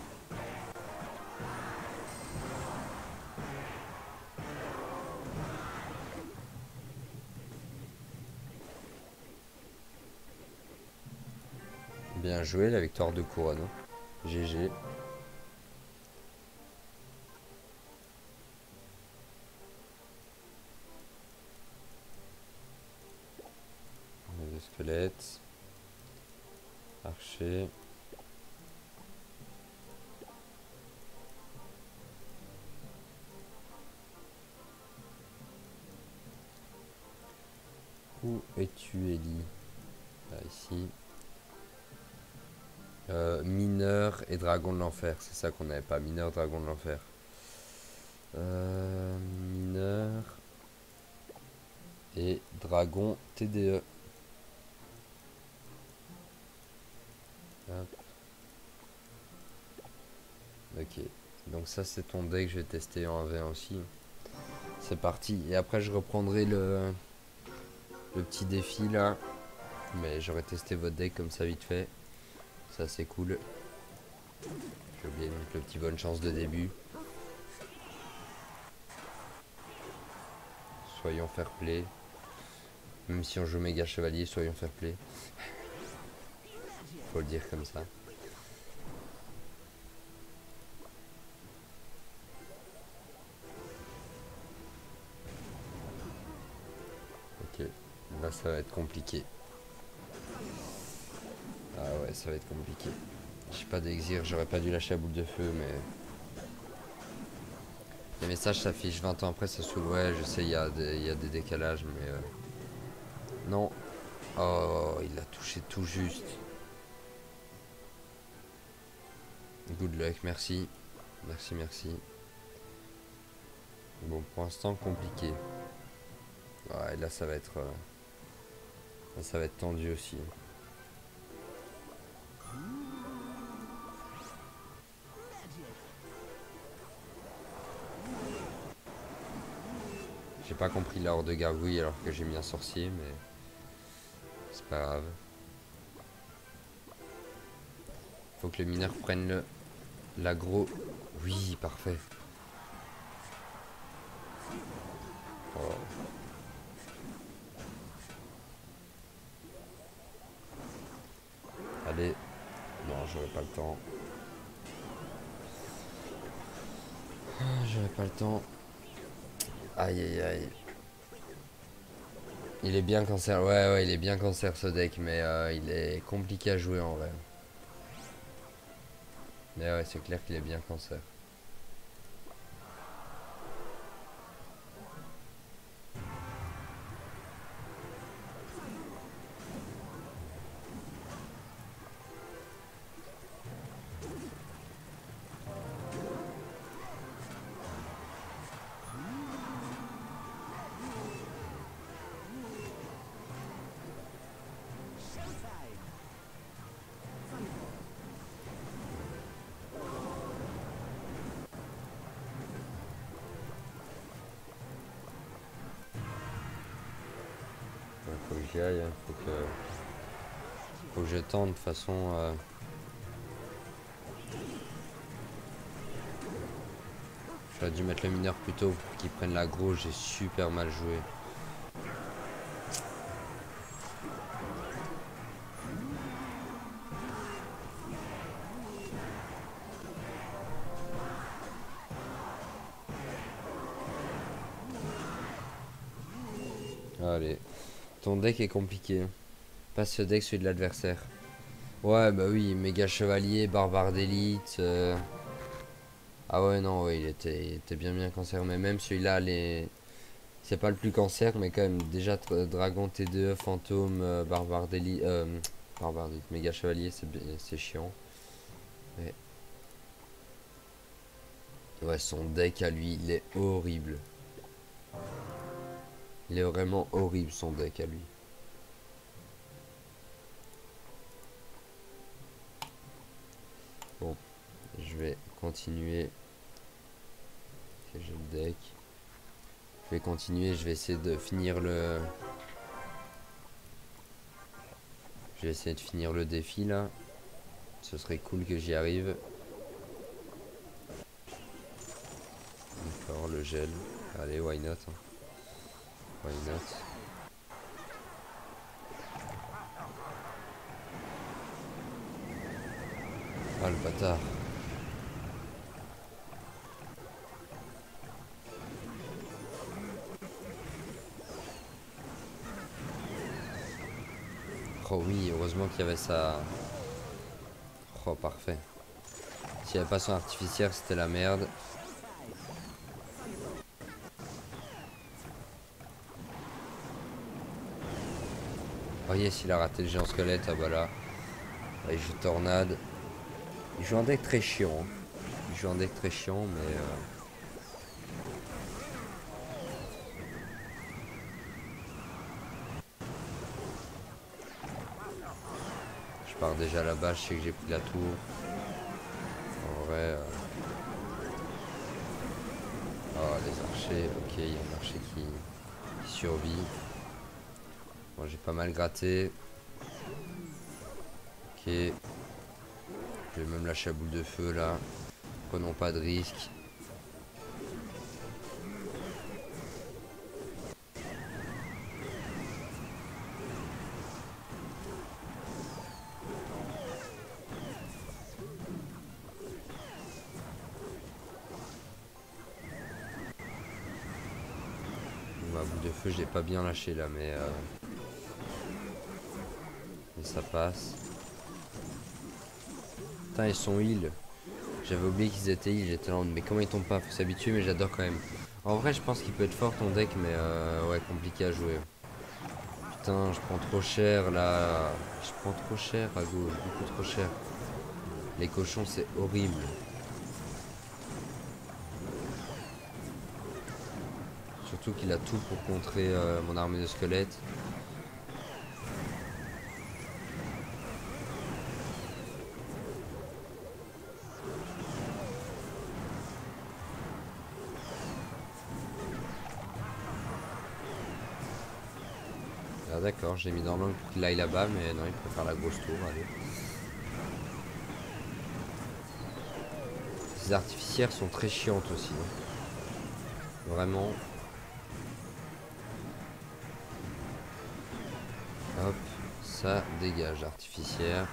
Bien joué, la victoire de couronne. GG. Le squelette. Archer. Où es-tu, Ellie? Là, ici. Mineur et dragon de l'enfer. C'est ça qu'on n'avait pas. Mineur, dragon de l'enfer. Mineur. Et dragon TDE. Hop. Ok. Donc ça c'est ton deck. Je vais tester en 1v1 aussi. C'est parti. Et après je reprendrai le petit défi là. Mais j'aurais testé votre deck comme ça vite fait. Ça c'est cool. J'ai oublié de mettre le petit bonne chance de début. Soyons fair play. Même si on joue méga chevalier, soyons fair play. Faut le dire comme ça. Ok. Là ça va être compliqué. Ah ouais, ça va être compliqué. J'ai pas d'exir, j'aurais pas dû lâcher la boule de feu, mais... Les messages s'affichent 20 ans après, ça saoule. Ouais, je sais, il y a des décalages, mais... Non. Oh, il a touché tout juste. Good luck, merci. Merci, merci. Bon, pour l'instant, compliqué. Ouais, là, ça va être... là, ça va être tendu aussi. J'ai pas compris l'ordre de gargouille alors que j'ai mis un sorcier, mais... C'est pas grave. Faut que le mineur prenne l'aggro. Oui, parfait. Oh. Allez. Non, j'aurais pas le temps. J'aurais pas le temps. Aïe aïe aïe. Il est bien cancer. Ouais, ouais, il est bien cancer ce deck, mais il est compliqué à jouer en vrai. Mais ouais, c'est clair qu'il est bien cancer. Faut que j'y aille, hein. Faut que je tente de toute façon. J'aurais dû mettre le mineur plus tôt pour qu'il prenne l'aggro, j'ai super mal joué. Allez, ton deck est compliqué. Pas ce deck, celui de l'adversaire. Ouais, bah oui, méga chevalier, barbare d'élite. Ah ouais, non, ouais, il était bien cancer. Mais même celui-là, c'est pas le plus cancer, mais quand même, déjà, dragon T2, fantôme, barbare d'élite. Barbare d'élite, méga chevalier, c'est chiant. Mais... ouais, son deck à lui, il est horrible. Il est vraiment horrible, son deck à lui. Bon, je vais continuer. Ok, j'ai le deck. Je vais continuer, je vais essayer de finir le... je vais essayer de finir le défi là. Ce serait cool que j'y arrive. D'accord, le gel. Allez, why not, hein. Why not. Ah, le bâtard. Oh oui, heureusement qu'il y avait ça. Oh, parfait. S'il n'y avait pas son artificière, c'était la merde. Oh yes, il a raté le géant squelette. Ah bah là. Ah, il joue tornade. Il joue un deck très chiant, hein. Il joue un deck très chiant, mais... je pars déjà là-bas, je sais que j'ai pris la tour. En vrai... oh, les archers. Ok, il y a un archer qui survit. Bon, j'ai pas mal gratté. Ok. Je vais même lâcher la boule de feu là. Prenons pas de risque. Ma boule de feu, je l'ai pas bien lâché là, mais ça passe. Putain, ils sont heal. J'avais oublié qu'ils étaient heal, j'étais là, mais comment ils tombent pas? Faut s'habituer, mais j'adore quand même. En vrai, je pense qu'il peut être fort ton deck, mais ouais, compliqué à jouer. Putain, je prends trop cher là. Je prends trop cher à gauche, beaucoup trop cher. Les cochons, c'est horrible. Surtout qu'il a tout pour contrer mon armée de squelettes. Ah d'accord, j'ai mis dans l'angle pour qu'il aille là-bas, mais non, il peut faire la grosse tour, allez. Ces artificières sont très chiantes aussi, hein. Vraiment. Hop, ça dégage, artificière.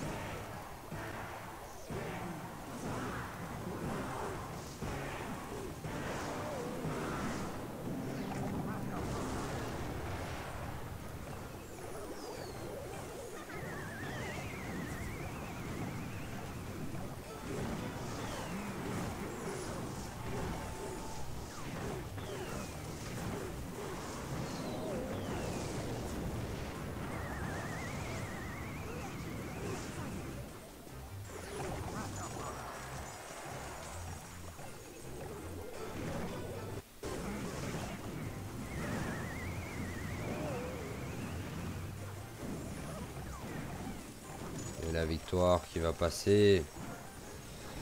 Et la victoire qui va passer.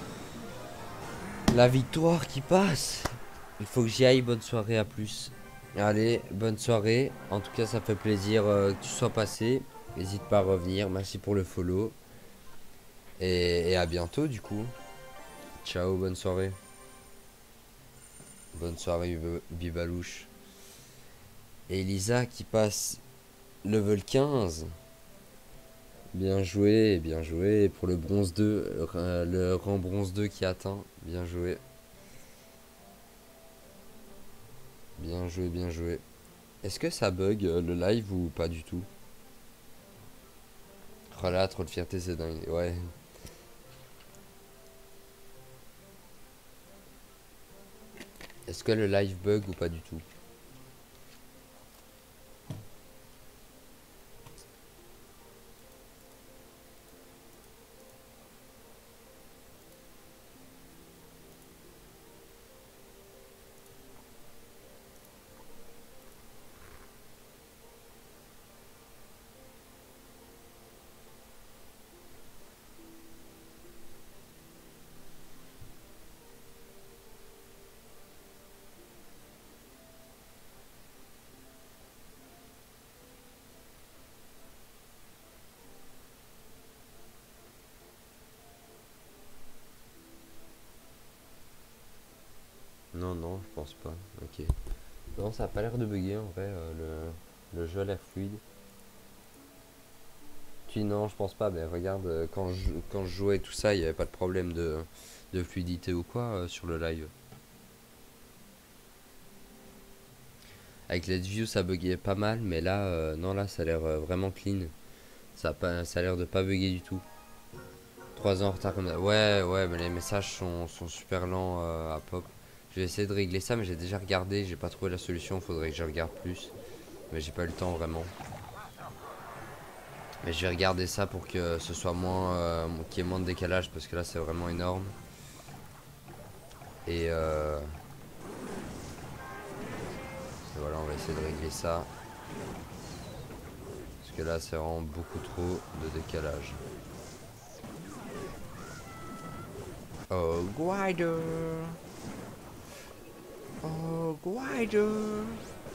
La victoire qui passe. Il faut que j'y aille, bonne soirée, à plus. Allez, bonne soirée. En tout cas, ça fait plaisir que tu sois passé. N'hésite pas à revenir. Merci pour le follow. Et à bientôt du coup. Ciao, bonne soirée. Bonne soirée, Bibalouche. Et Elisa qui passe level 15. Bien joué, bien joué. Pour le bronze 2, le rang bronze 2 qui atteint. Bien joué. Bien joué, bien joué. Est-ce que ça bug le live ou pas du tout? Oh là, trop de fierté, c'est dingue. Ouais. Est-ce que le live bug ou pas du tout? Non, non, je pense pas. Ok. Non, ça a pas l'air de bugger en vrai. Le jeu a l'air fluide. Puis non, je pense pas. Mais regarde, quand je jouais tout ça, il n'y avait pas de problème de fluidité ou quoi sur le live. Avec les views, ça buguait pas mal. Mais là, non, là, ça a l'air vraiment clean. Ça a l'air de pas bugger du tout. 3 ans en retard comme ça. Ouais, ouais, mais les messages sont super lents à pop. Je vais essayer de régler ça, mais j'ai déjà regardé. J'ai pas trouvé la solution. Faudrait que je regarde plus. Mais j'ai pas eu le temps vraiment. Mais je vais regarder ça pour que ce soit moins, qu'il y ait moins de décalage parce que là c'est vraiment énorme. Et voilà, on va essayer de régler ça. Parce que là c'est vraiment beaucoup trop de décalage. Oh, Glider! Oh, Glider!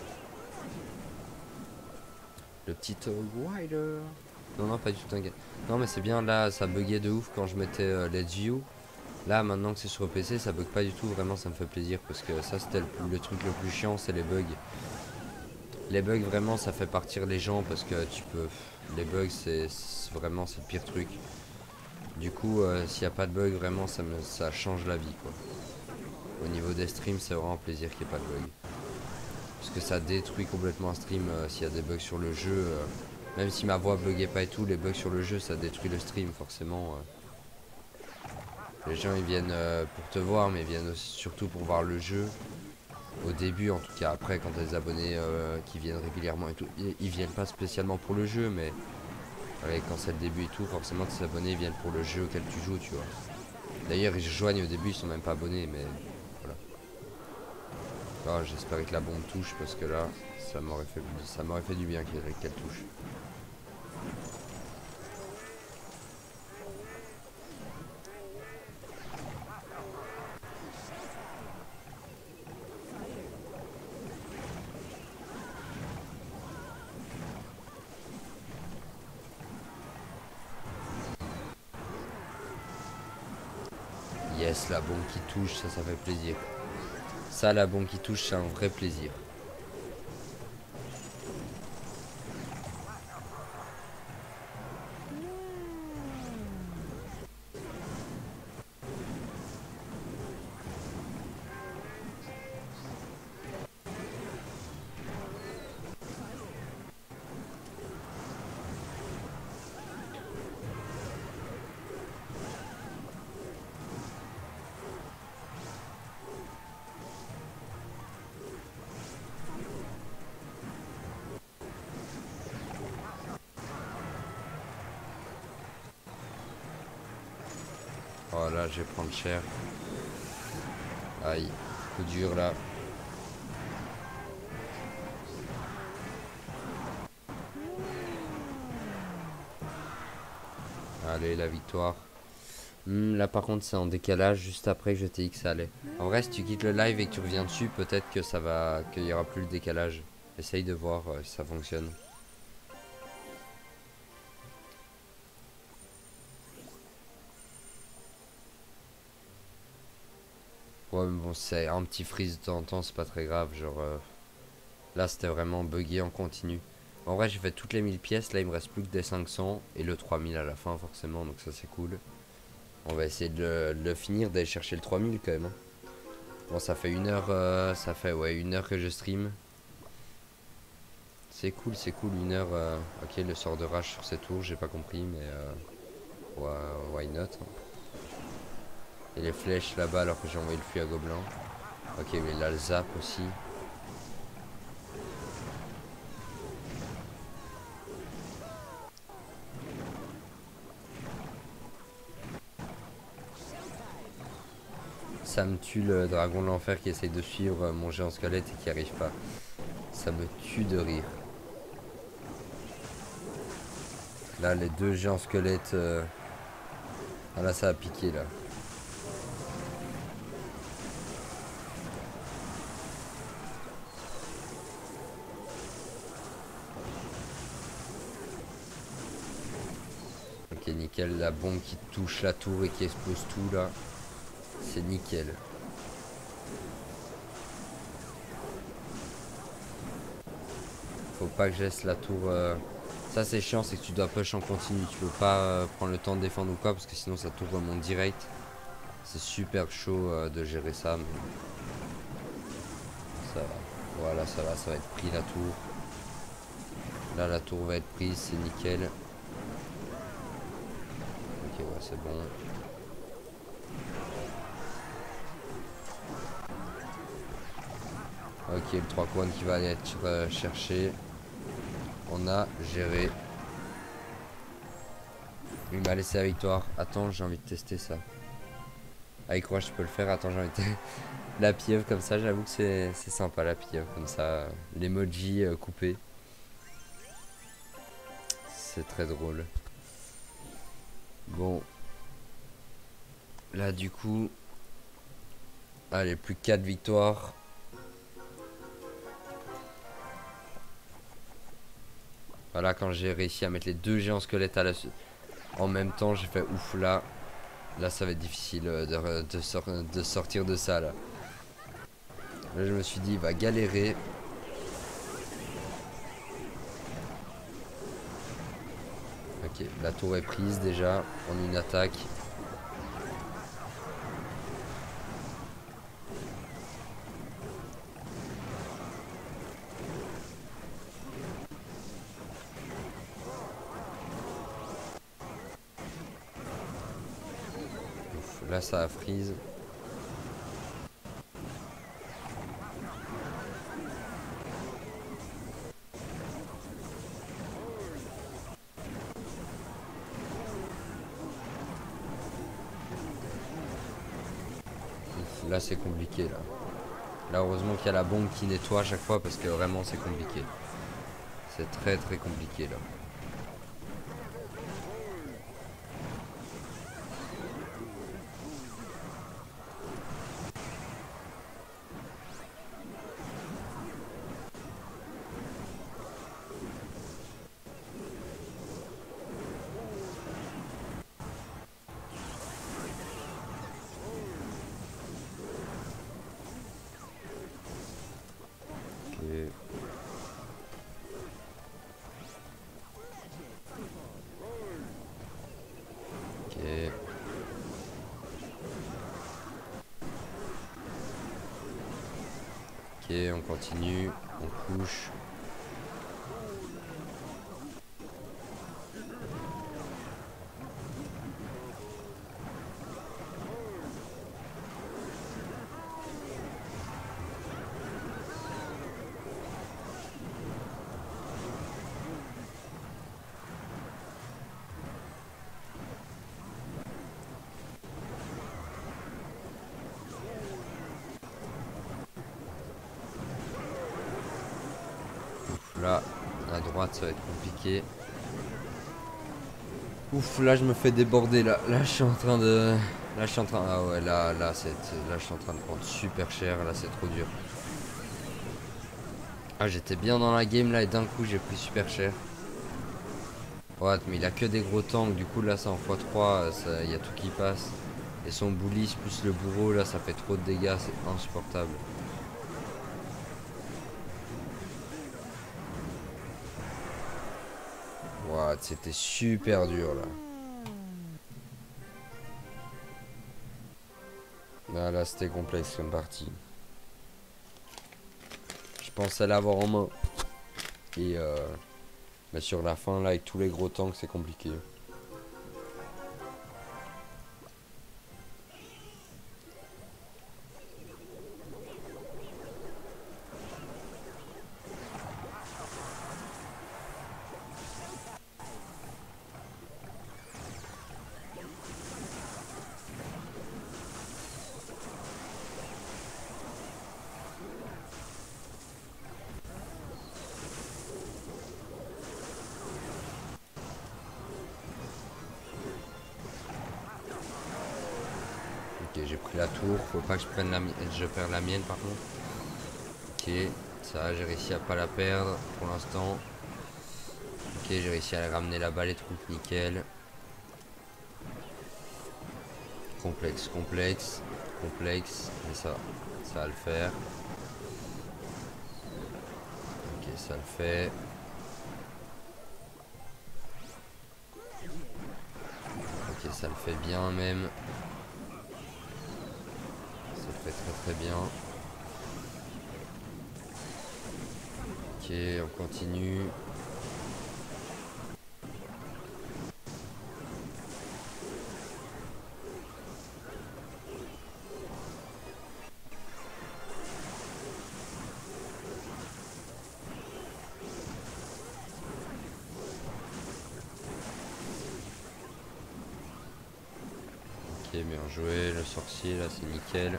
Le petit Glider! Non, non, pas du tout, t'inquiète. Non, mais c'est bien, là ça buguait de ouf quand je mettais Let's View. Là, maintenant que c'est sur PC, ça bug pas du tout. Vraiment, ça me fait plaisir parce que ça, c'était le truc le plus chiant, c'est les bugs. Les bugs, vraiment, ça fait partir les gens parce que tu peux. Les bugs, vraiment c'est le pire truc. Du coup, s'il n'y a pas de bug, vraiment, ça change la vie, quoi. Au niveau des streams, c'est vraiment un plaisir qu'il n'y ait pas de bug. Parce que ça détruit complètement un stream s'il y a des bugs sur le jeu. Même si ma voix buguait pas et tout, les bugs sur le jeu, ça détruit le stream, forcément. Les gens, ils viennent pour te voir, mais ils viennent aussi, surtout pour voir le jeu. Au début, en tout cas, après, quand t'as des abonnés qui viennent régulièrement et tout, ils viennent pas spécialement pour le jeu, mais ouais, quand c'est le début et tout, forcément tes abonnés viennent pour le jeu auquel tu joues, tu vois. D'ailleurs, ils se joignent au début, ils sont même pas abonnés, mais voilà. Ah, j'espérais que la bombe touche parce que là, ça m'aurait fait du bien qu'elle touche. Yes, la bombe qui touche, ça fait plaisir. Ça, la bombe qui touche, c'est un vrai plaisir. Oh là, je vais prendre cher. Aïe, coup dur là. Allez, la victoire. Là par contre c'est en décalage juste après que GTX allait. En vrai si tu quittes le live et que tu reviens dessus, peut-être que ça va, qu'il y aura plus le décalage. Essaye de voir si ça fonctionne. Ouais mais bon c'est un petit freeze de temps en temps, c'est pas très grave. Genre là c'était vraiment buggé en continu. En vrai j'ai fait toutes les 1000 pièces, là il me reste plus que des 500 et le 3000 à la fin forcément, donc ça c'est cool. On va essayer de le finir, d'aller chercher le 3000 quand même. Hein. Bon ça fait une heure, ça fait ouais 1 heure que je stream. C'est cool, 1 heure. Ok, le sort de rage sur cette tour, j'ai pas compris, mais why not. Hein. Et les flèches là-bas alors que j'ai envoyé le fusil à gobelin. Ok, mais là le zap aussi. Ça me tue le dragon de l'enfer qui essaye de suivre mon géant squelette et qui arrive pas. Ça me tue de rire. Là, les deux géants squelettes. Ah là, ça a piqué là. Ok, nickel. La bombe qui touche la tour et qui explose tout là. C'est nickel. Faut pas que je laisse la tour. Ça c'est chiant, c'est que tu dois push en continu. Tu peux pas prendre le temps de défendre ou quoi parce que sinon sa tour remonte direct. C'est super chaud de gérer ça. Mais ça va. Voilà, ça va être pris la tour. Là la tour va être prise, c'est nickel. Ok, ouais, c'est bon. Ok, le 3 couronnes qui va aller être cherché. On a géré. Il m'a laissé la victoire. Attends, j'ai envie de tester ça. Avec quoi je peux le faire? Attends, j'ai envie de... La pieuvre comme ça, j'avoue que c'est sympa la pieuvre comme ça. L'emoji coupé. C'est très drôle. Bon. Là du coup. Allez, plus que 4 victoires. Voilà, quand j'ai réussi à mettre les deux géants squelettes en même temps, j'ai fait ouf là. Là ça va être difficile de sortir de ça là. Là je me suis dit il va galérer. Ok, la tour est prise déjà en une attaque. Ouf, là ça a freeze. Ouf, là c'est compliqué là. Là heureusement qu'il y a la bombe qui nettoie à chaque fois parce que vraiment c'est compliqué. C'est très très compliqué là. Ok. Ok. Ok, on continue, on push. Là, à droite, ça va être compliqué. Ouf, là je me fais déborder là. Là je suis en train de. Là je suis en train. Ah ouais là je suis en train de prendre super cher, là c'est trop dur. Ah j'étais bien dans la game là et d'un coup j'ai pris super cher. Ouais mais il a que des gros tanks, du coup là ça en x3, il y a tout qui passe. Et son bullish plus le bourreau là ça fait trop de dégâts, c'est insupportable. Ouah, c'était super dur là. Là c'était complexe comme partie. Je pensais l'avoir en main. Et mais sur la fin là avec tous les gros tanks c'est compliqué. Ok, j'ai pris la tour, faut pas que je prenne je perde la mienne par contre. Ok, ça j'ai réussi à pas la perdre pour l'instant. Ok, j'ai réussi à ramener la balle et trucs nickel. Complexe, complexe, complexe, mais ça va le faire. Ok, ça le fait. Ok, ça le fait bien même. Ça le fait très très bien. Ok, on continue. Ok, bien joué, le sorcier là c'est nickel.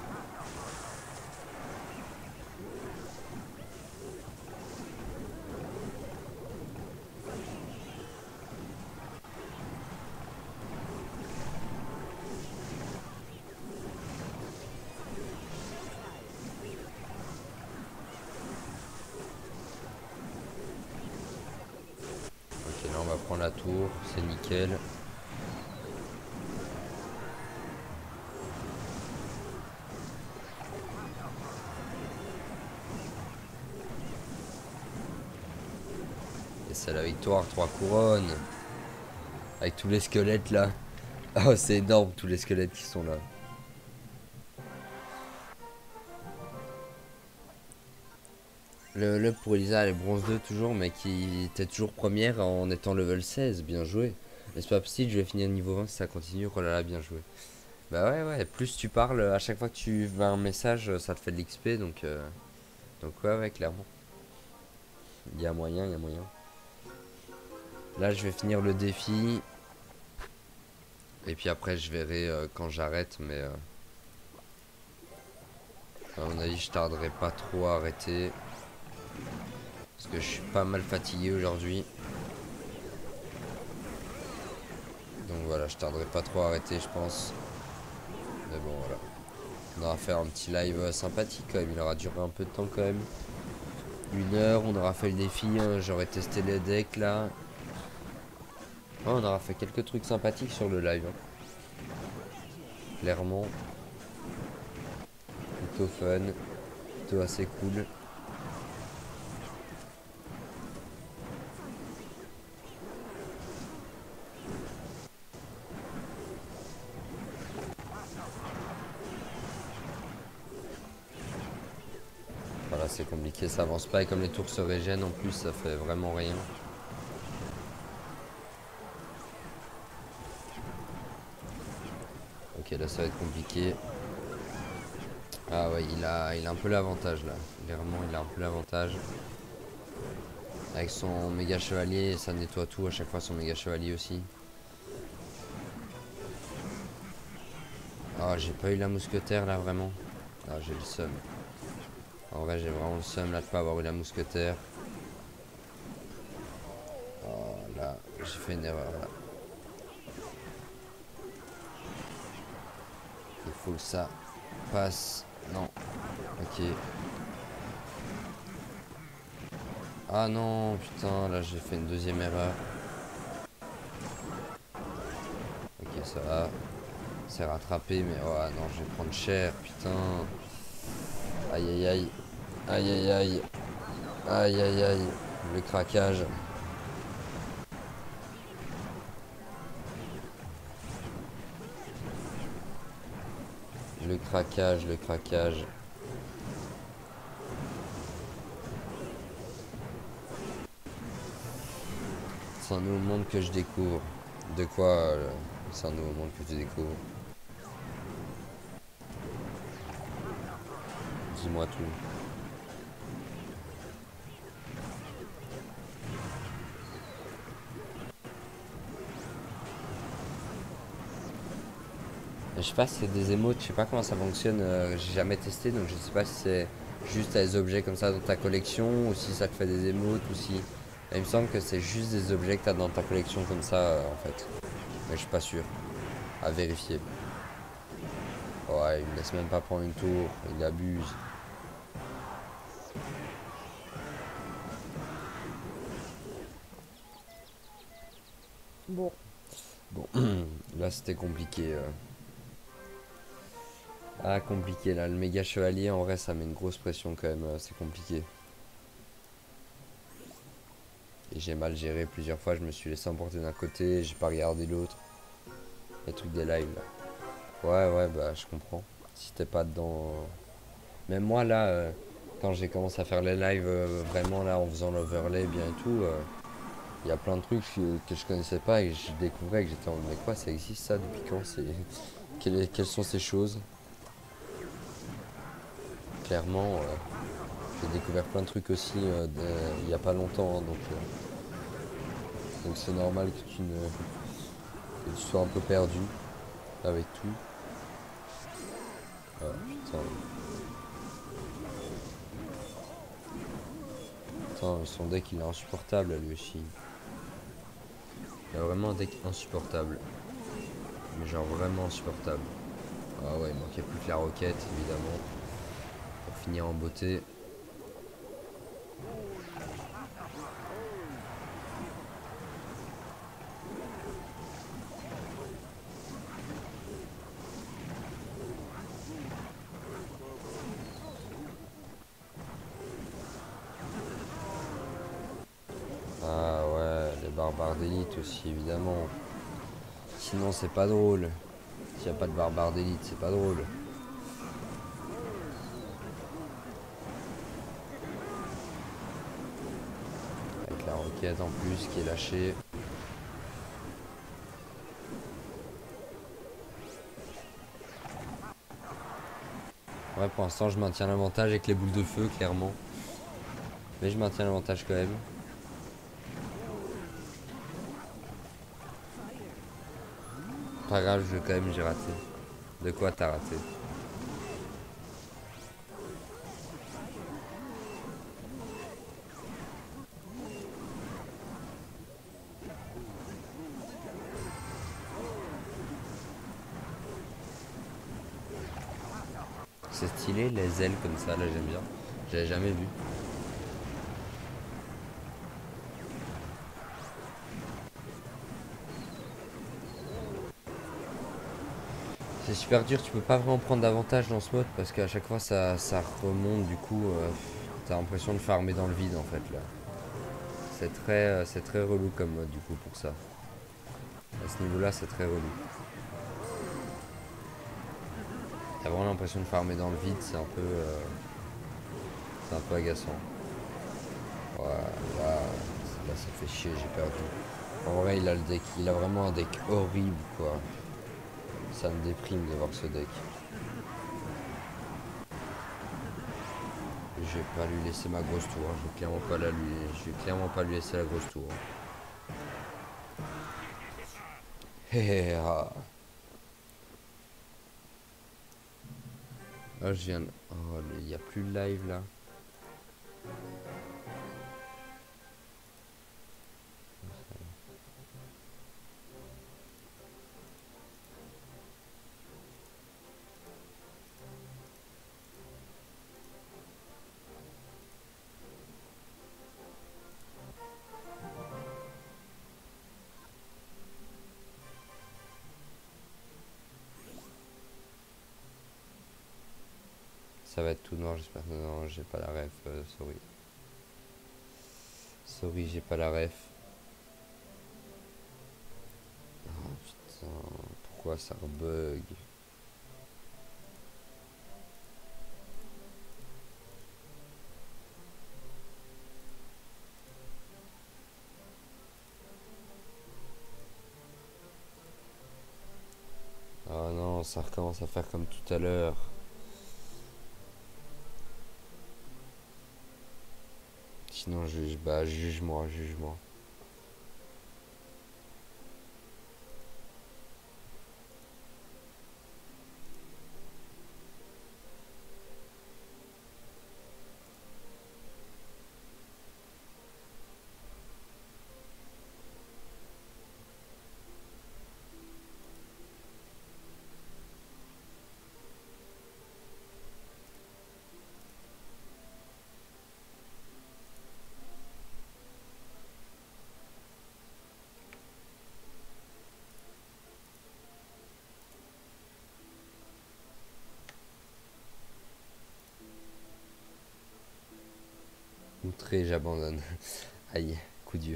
Ok, là on va prendre la tour, c'est nickel. Et c'est la victoire, 3 couronnes. Avec tous les squelettes là. Oh, c'est énorme tous les squelettes qui sont là. Le pour Elisa, elle est bronze 2 toujours, mais qui était toujours première en étant level 16. Bien joué. Mais c'est pas possible, je vais finir niveau 20 si ça continue. Oh là là, bien joué. Bah ouais, ouais, plus tu parles, à chaque fois que tu vas un message, ça te fait de l'XP, donc ouais, ouais, clairement. Il y a moyen, il y a moyen. Là, je vais finir le défi. Et puis après, je verrai quand j'arrête, mais à mon avis, je tarderai pas trop à arrêter. Parce que je suis pas mal fatigué aujourd'hui. Donc voilà, je tarderai pas trop à arrêter, je pense. Mais bon, voilà. On aura fait un petit live sympathique quand même. Il aura duré un peu de temps quand même. 1 heure, on aura fait le défi. Hein. J'aurais testé les decks là. Ouais, on aura fait quelques trucs sympathiques sur le live. Hein. Clairement, plutôt fun. Plutôt assez cool. Voilà, c'est compliqué, ça avance pas. Et comme les tours se régènent en plus, ça fait vraiment rien. Ok, là ça va être compliqué. Ah ouais, il a un peu l'avantage là. Clairement, il a un peu l'avantage. Avec son méga chevalier, ça nettoie tout à chaque fois, son méga chevalier aussi. Ah, j'ai pas eu la mousquetaire là vraiment. Ah, j'ai le seum. En vrai, j'ai vraiment le seum là de pas avoir eu la mousquetaire. Oh là, j'ai fait une erreur là. Faut que ça passe. Non. Ok. Ah non, putain, là j'ai fait une deuxième erreur. Ok, ça va. C'est rattrapé, mais oh non, je vais prendre cher, putain. Aïe aïe aïe. Aïe aïe aïe. Aïe aïe aïe. Le craquage. Le craquage, le craquage. C'est un nouveau monde que je découvre. De quoi c'est un nouveau monde que tu découvres? Dis-moi tout. Je sais pas si c'est des émotes, je sais pas comment ça fonctionne, j'ai jamais testé donc je sais pas si c'est juste des objets comme ça dans ta collection ou si ça te fait des émotes ou si. Il me semble que c'est juste des objets que t'as dans ta collection comme ça en fait. Mais je suis pas sûr. À vérifier. Ouais, il me laisse même pas prendre une tour, il abuse. Bon. Bon, là c'était compliqué. Ah, compliqué là, le méga chevalier en vrai ça met une grosse pression quand même, c'est compliqué. Et j'ai mal géré plusieurs fois, je me suis laissé emporter d'un côté, j'ai pas regardé l'autre. Les trucs des lives là. Ouais, ouais, bah je comprends. Si t'es pas dedans. Même moi là, quand j'ai commencé à faire les lives vraiment là en faisant l'overlay bien et tout, il y a plein de trucs que je connaissais pas et que je découvrais que j'étais en mode mais quoi, ça existe ça depuis quand c'est. Quelles sont ces choses? Clairement, j'ai découvert plein de trucs aussi il y a pas longtemps, hein, donc c'est normal que tu sois un peu perdu avec tout. Ah, putain. Putain, son deck il est insupportable lui aussi. Il a vraiment un deck insupportable. Mais genre vraiment insupportable. Ah ouais, il manquait plus que la roquette évidemment. Pour finir en beauté. Ah ouais, les barbares d'élite aussi évidemment. Sinon c'est pas drôle. S'il n'y a pas de barbares d'élite, c'est pas drôle. Avec la roquette en plus qui est lâchée. Ouais, pour l'instant je maintiens l'avantage avec les boules de feu clairement. Mais je maintiens l'avantage quand même. Pas grave, quand même j'ai raté. De quoi t'as raté? C'est stylé les ailes comme ça, là j'aime bien. J'avais jamais vu. C'est super dur, tu peux pas vraiment prendre d'avantage dans ce mode parce qu'à chaque fois ça remonte du coup t'as l'impression de farmer dans le vide en fait là. C'est très relou comme mode du coup pour ça. À ce niveau là c'est très relou. T'as vraiment l'impression de farmer dans le vide, c'est un peu agaçant. Ouais, là ça fait chier, j'ai perdu. En vrai il a vraiment un deck horrible quoi. Ça me déprime de voir ce deck. Je vais pas lui laisser ma grosse tour, hein. Je vais clairement pas lui laisser la grosse tour. Hé hé ah. Ah, je viens. Oh, il n'y a plus de live là. Ça va être tout noir, j'espère. Non, j'ai pas la ref, sorry. Sorry, j'ai pas la ref. Oh putain, pourquoi ça rebug? Oh non, ça recommence à faire comme tout à l'heure. Sinon, bah, juge-moi, juge-moi. Outré, j'abandonne. Aïe, coup dur.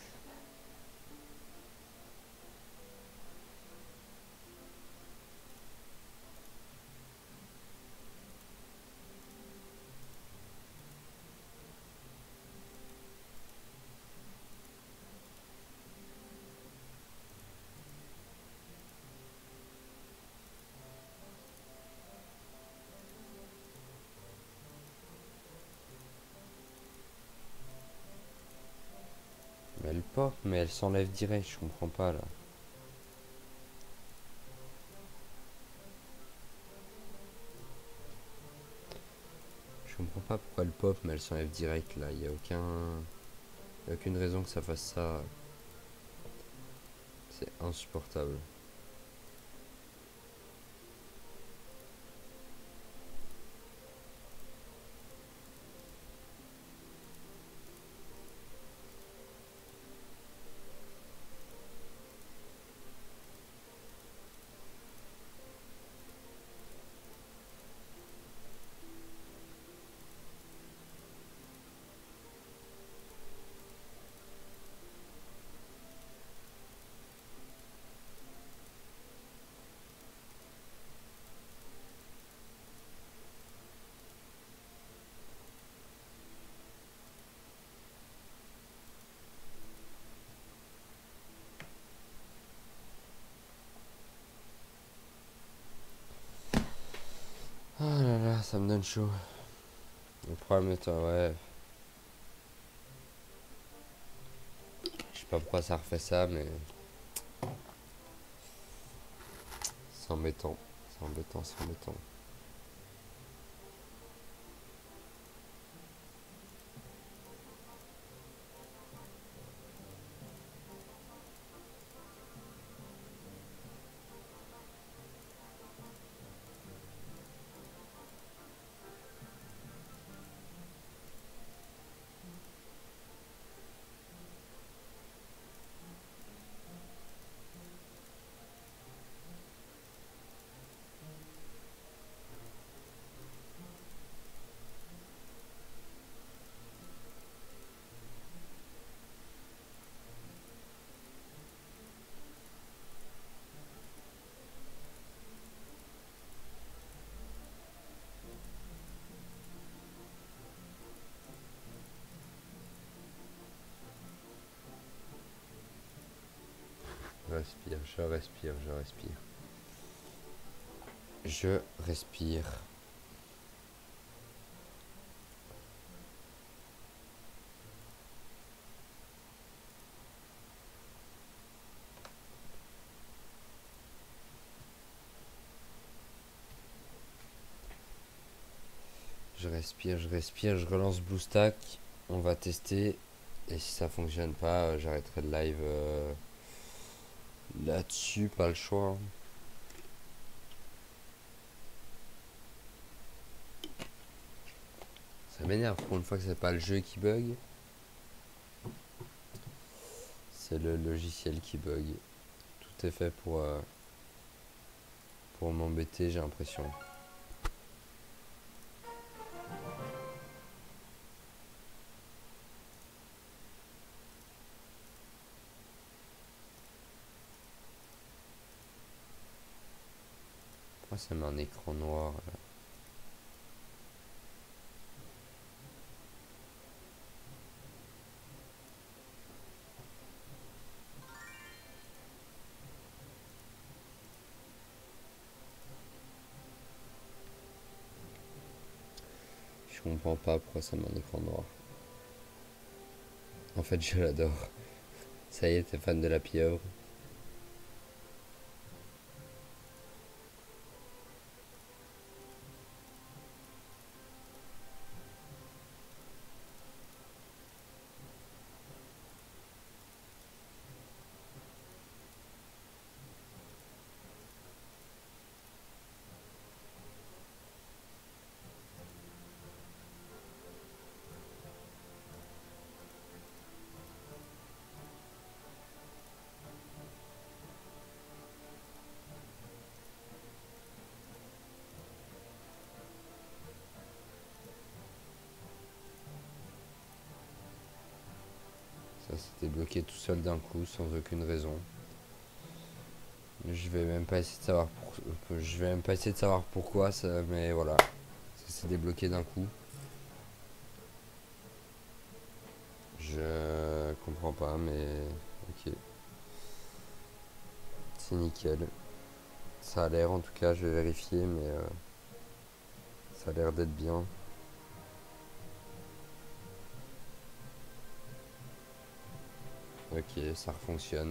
Mais elle pop, mais elle s'enlève direct, je comprends pas là. Je comprends pas pourquoi elle pop, mais elle s'enlève direct là. Y a aucune raison que ça fasse ça. C'est insupportable. Ah là là, ça me donne chaud. Le problème de toi, ouais. Je sais pas pourquoi ça refait ça, mais c'est embêtant. C'est embêtant, c'est embêtant. Je respire, je respire, je respire. Je respire. Je respire, je respire, je relance BlueStack. On va tester. Et si ça fonctionne pas, j'arrêterai le live là-dessus, pas le choix, hein. Ça m'énerve pour une fois que c'est pas le jeu qui bug. C'est le logiciel qui bug. Tout est fait pour m'embêter, j'ai l'impression. Pourquoi ça met un écran noir là? Je comprends pas pourquoi ça met un écran noir. En fait, je l'adore. Ça y est, t'es fan de la pieuvre. Ça s'était bloqué tout seul d'un coup, sans aucune raison. Je vais même pas essayer de savoir je vais même pas essayer de savoir pourquoi ça, mais voilà. Ça s'est débloqué d'un coup. Je comprends pas, mais ok. C'est nickel. Ça a l'air, en tout cas, je vais vérifier, mais ça a l'air d'être bien. Ok, ça fonctionne.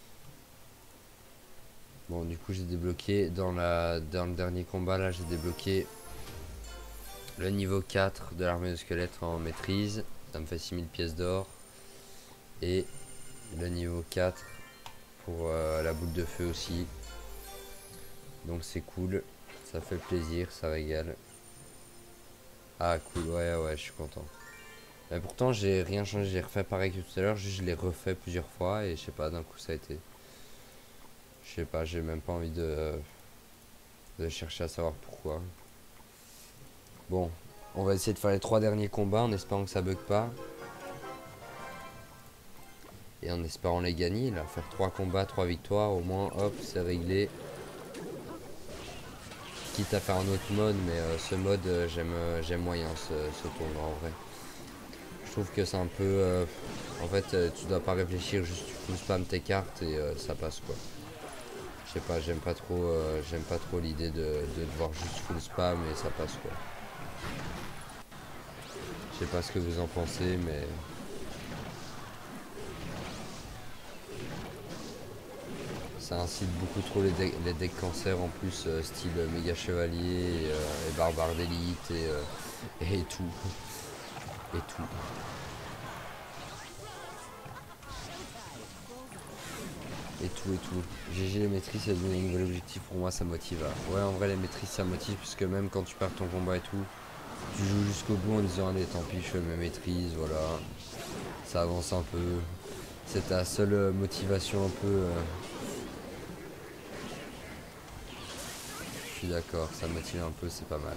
Bon, du coup, j'ai débloqué dans le dernier combat là, j'ai débloqué le niveau 4 de l'armée de squelettes en maîtrise. Ça me fait 6000 pièces d'or. Et le niveau 4 pour la boule de feu aussi. Donc c'est cool. Ça fait plaisir, ça régale. Ah cool, ouais ouais, je suis content. Mais pourtant j'ai rien changé, j'ai refait pareil que tout à l'heure, juste je l'ai refait plusieurs fois et je sais pas, d'un coup ça a été. Je sais pas, j'ai même pas envie de chercher à savoir pourquoi. Bon, on va essayer de faire les 3 derniers combats en espérant que ça bug pas. Et en espérant les gagner, là, faire 3 combats, 3 victoires, au moins, hop, c'est réglé. Quitte à faire un autre mode, mais ce mode, j'aime moyen ce tournoi en vrai. Je trouve que c'est un peu... en fait, tu dois pas réfléchir, juste tu full spam tes cartes et ça passe quoi. Je sais pas, j'aime pas trop l'idée de devoir juste full spam et ça passe quoi. Je sais pas ce que vous en pensez, mais... Ça incite beaucoup trop les decks cancer en plus, style méga chevalier et barbare d'élite et tout. Et tout. Et tout et tout. GG les maîtrises, ça devient un nouvel objectif pour moi, ça motive. Ouais, en vrai, les maîtrises, ça motive, puisque même quand tu perds ton combat et tout, tu joues jusqu'au bout en disant, allez, tant pis, je fais mes maîtrises, voilà. Ça avance un peu. C'est ta seule motivation un peu. Je suis d'accord, ça motive un peu, c'est pas mal.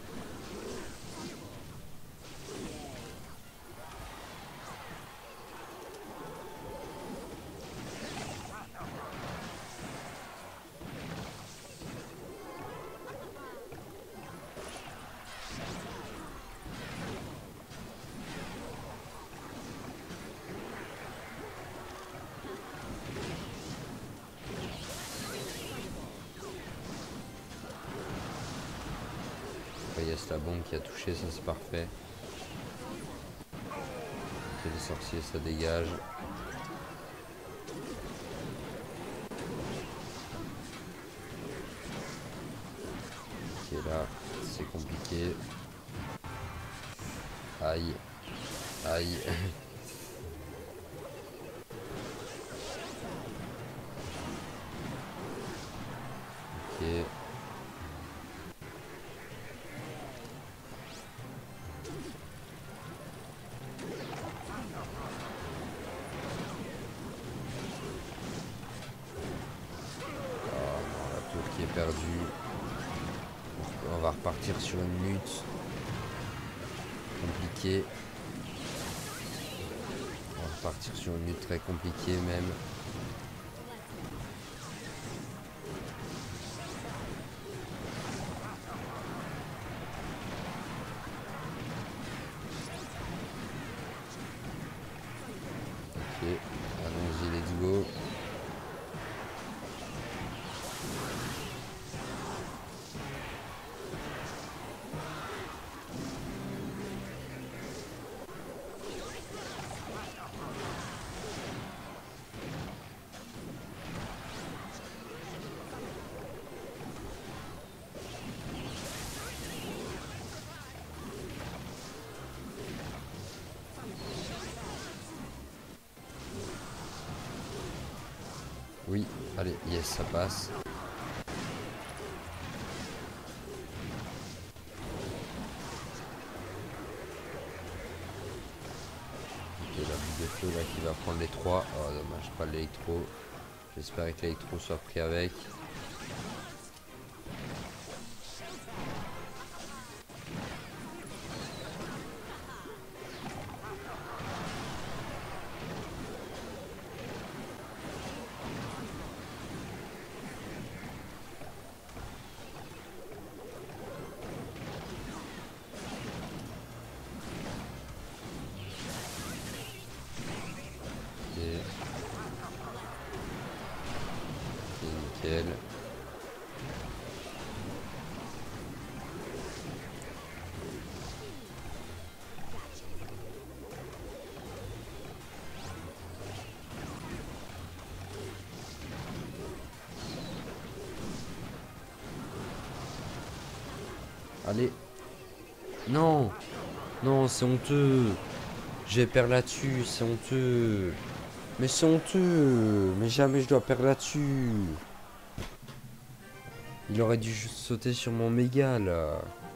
Après, il y a la bombe qui a touché, ça c'est parfait. Et les sorciers, ça dégage. Ok, là, c'est compliqué. Aïe. Aïe. Ok. Qui est perdu. On va repartir sur une lutte compliquée. On va repartir sur une lutte très compliquée même. allons-y, let's go. Oui, allez, yes, ça passe. Ok, la boule de feu là qui va prendre les 3. Oh dommage, pas l'électro. J'espère que l'électro soit pris avec. Nickel. Allez. Non. Non, c'est honteux. Je vais perdre là-dessus, c'est honteux. Mais c'est honteux. Mais jamais je dois perdre là-dessus. Il aurait dû juste sauter sur mon méga là.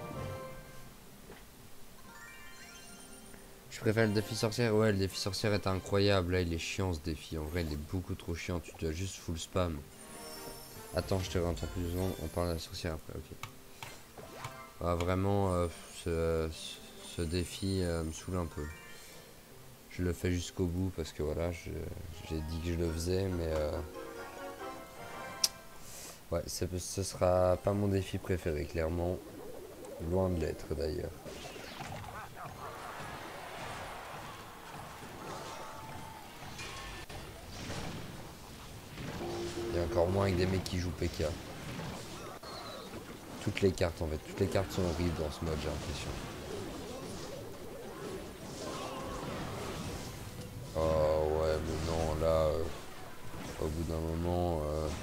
Je préfère le défi sorcière. Ouais, le défi sorcière est incroyable. Là, il est chiant ce défi. En vrai, il est beaucoup trop chiant. Tu dois juste full spam. Attends, je te rentre plus souvent. On parle de la sorcière après, ok. Ah, vraiment, ce défi me saoule un peu. Je le fais jusqu'au bout parce que voilà, j'ai dit que je le faisais, mais ouais, ce sera pas mon défi préféré, clairement. Loin de l'être d'ailleurs. Et encore moins avec des mecs qui jouent PK. Toutes les cartes en fait, toutes les cartes sont horribles dans ce mode, j'ai l'impression. Oh ouais, mais non, là, au bout d'un moment...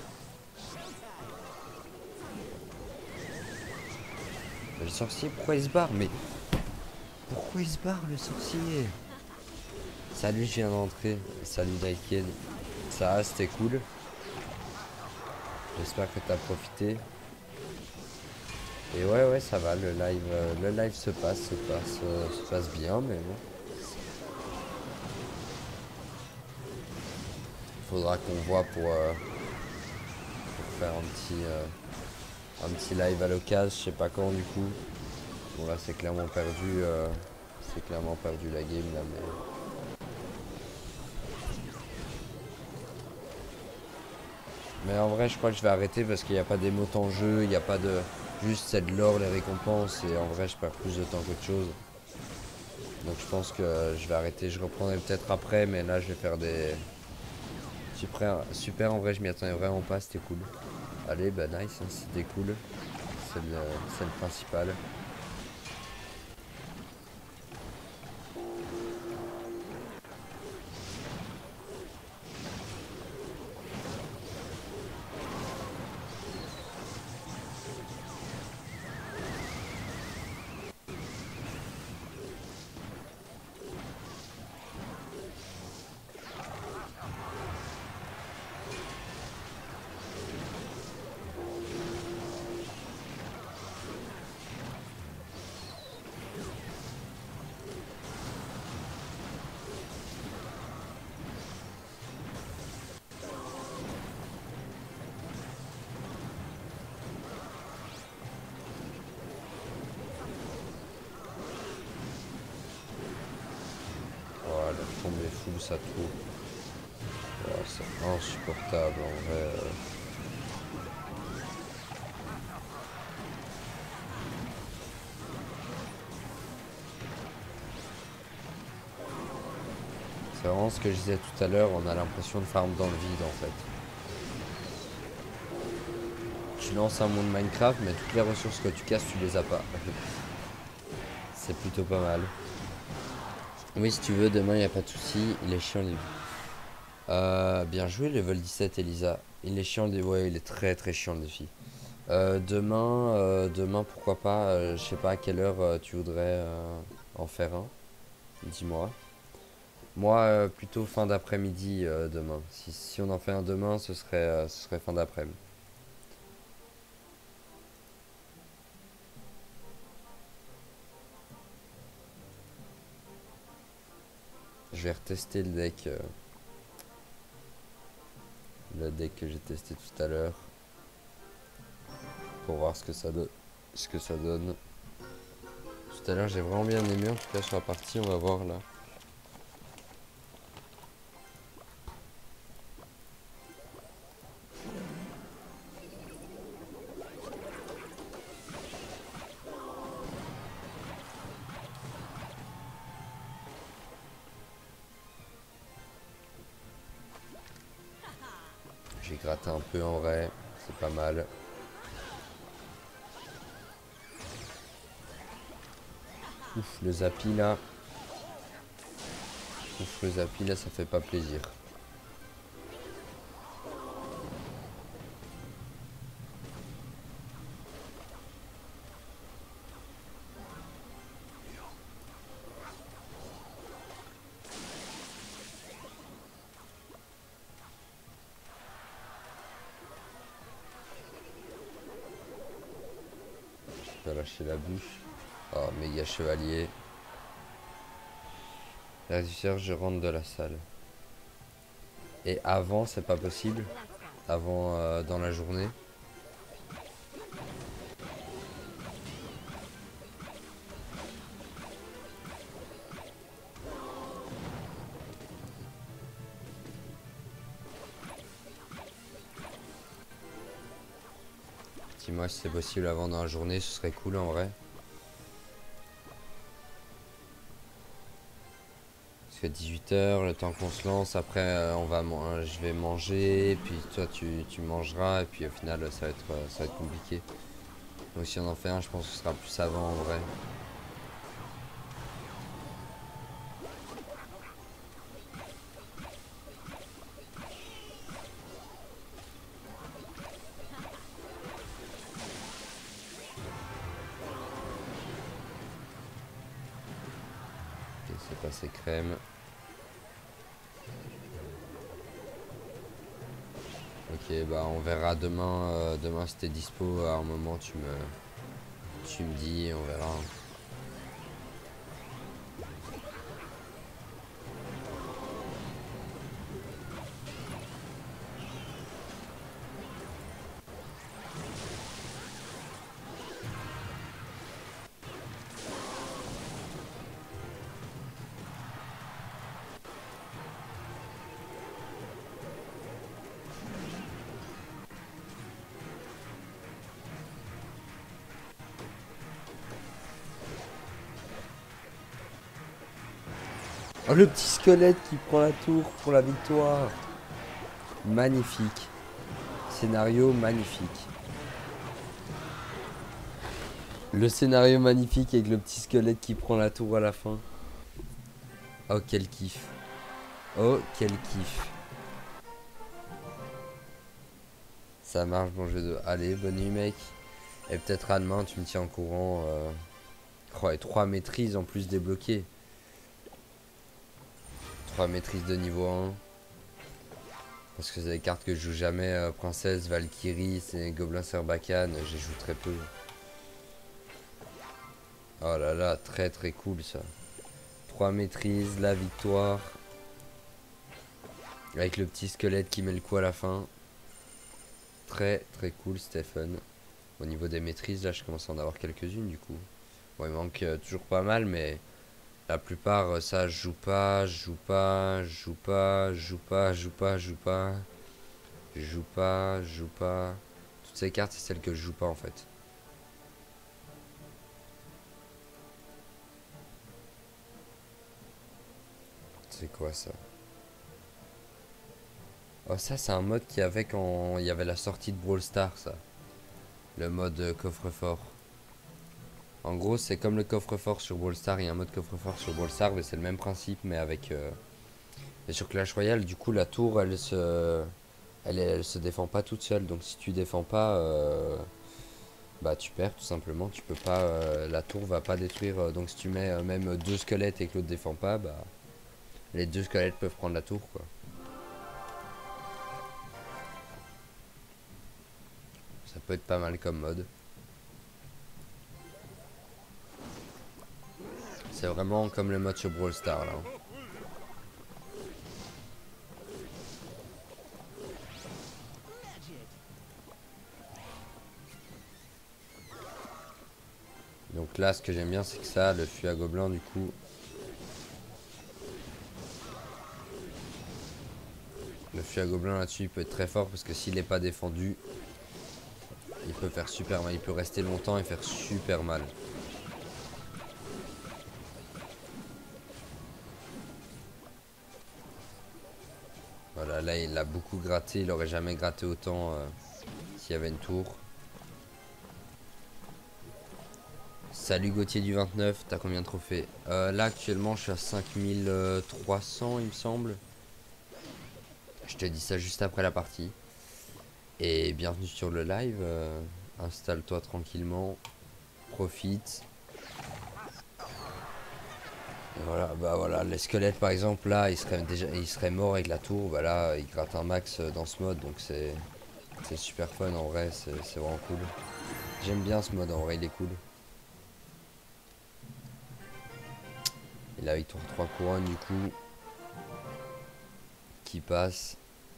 Le sorcier, pourquoi il se barre? Mais pourquoi il se barre le sorcier? Salut, je viens d'entrer. Salut Daiken. Ça va, c'était cool. J'espère que t'as profité. Et ouais, ça va, le live se passe bien, mais bon. Faudra qu'on voit pour faire un petit live à l'occasion, je sais pas quand du coup. Bon là c'est clairement perdu la game là, mais en vrai je crois que je vais arrêter parce qu'il n'y a pas d'émote en jeu, il n'y a pas de... Juste c'est de l'or, les récompenses, et en vrai je perds plus de temps qu'autre chose. Donc je pense que je vais arrêter, je reprendrai peut-être après, mais là je vais faire des... Super, en vrai je m'y attendais vraiment pas, c'était cool. Allez, bah nice, hein, c'était cool. C'est le principal. Oh, la tombe est full, ça trouve. Oh, c'est insupportable en vrai. C'est vraiment vraiment ce que je disais tout à l'heure, on a l'impression de farm dans le vide en fait. Tu lances un monde Minecraft, mais toutes les ressources que tu casses, tu les as pas. C'est plutôt pas mal. Oui, si tu veux, demain, il n'y a pas de souci. Il est chiant, les... bien joué, level 17, Elisa. Il est chiant, ouais, il est très très chiant, le défi. Demain, pourquoi pas, je sais pas à quelle heure tu voudrais en faire un. Dis-moi. Moi, plutôt fin d'après-midi demain. Si on en fait un demain, ce serait fin d'après-midi. Je vais retester le deck que j'ai testé tout à l'heure, pour voir ce que ça donne. Tout à l'heure, j'ai vraiment bien aimé, en tout cas sur la partie, on va voir là. J'ai gratté un peu en vrai, c'est pas mal. Ouf, le Zapi là. Ouf, le Zapi là, ça fait pas plaisir. Je vais lâcher la bûche. Oh, méga chevalier. Réussir, je rentre de la salle. Et avant, c'est pas possible. Avant, dans la journée. Dis-moi si c'est possible avant dans la journée, ce serait cool en vrai. Parce que 18 h, le temps qu'on se lance, après je vais manger, puis toi tu mangeras, et puis au final ça va être compliqué. Donc si on en fait un, je pense que ce sera plus avant en vrai. Ok, c'est passé crème. Ok, bah on verra demain. Demain si t'es dispo, à un moment tu me dis et on verra. Oh, le petit squelette qui prend la tour pour la victoire. Magnifique. Scénario magnifique. Le scénario magnifique avec le petit squelette qui prend la tour à la fin. Oh, quel kiff. Oh, quel kiff. Ça marche, bon jeu de... Allez, bonne nuit mec. Et peut-être à demain, tu me tiens au courant. Oh, et 3 maîtrises en plus débloquées. 3 maîtrises de niveau 1. Parce que c'est des cartes que je joue jamais. Princesse, Valkyrie, c'est Gobelin Serbacane. J'y joue très peu. Oh là là, très très cool ça. 3 maîtrises, la victoire. Avec le petit squelette qui met le coup à la fin. Très très cool Stephen. Au niveau des maîtrises, là je commence à en avoir quelques-unes du coup. Bon, il manque toujours pas mal, mais la plupart, ça je joue pas, je joue pas, je joue pas, je joue pas, je joue pas, je joue pas, je joue pas, je joue pas. Toutes ces cartes, c'est celles que je joue pas en fait. C'est quoi ça? Oh, ça, c'est un mode qu'il y avait quand il y avait la sortie de Brawl Stars, ça. Le mode coffre-fort. En gros, c'est comme le coffre-fort sur Brawl Stars. Il y a un mode coffre-fort sur Brawl Stars, mais c'est le même principe, mais avec. Et sur Clash Royale, du coup, la tour, elle se défend pas toute seule. Donc, si tu défends pas, bah, tu perds tout simplement. Tu peux pas. La tour va pas détruire. Donc, si tu mets même deux squelettes et que l'autre défend pas, bah, les deux squelettes peuvent prendre la tour, quoi. Ça peut être pas mal comme mode. C'est vraiment comme le mode sur Brawl Stars, là. Donc là, ce que j'aime bien, c'est que ça, le fusil à gobelin, du coup. Le fusil à gobelin là-dessus, il peut être très fort parce que s'il n'est pas défendu, il peut faire super mal. Il peut rester longtemps et faire super mal. Voilà, là, il a beaucoup gratté. Il aurait jamais gratté autant s'il y avait une tour. Salut Gauthier du 29, t'as combien de trophées? Là, actuellement, je suis à 5300, il me semble. Je te dis ça juste après la partie. Et bienvenue sur le live. Installe-toi tranquillement. Profite. Et voilà, bah voilà, les squelettes par exemple, là, il serait mort avec la tour. Bah là, il gratte un max dans ce mode, donc c'est super fun en vrai, c'est vraiment cool. J'aime bien ce mode en vrai, il est cool. Et là, il tourne 3 couronnes du coup, qui passe.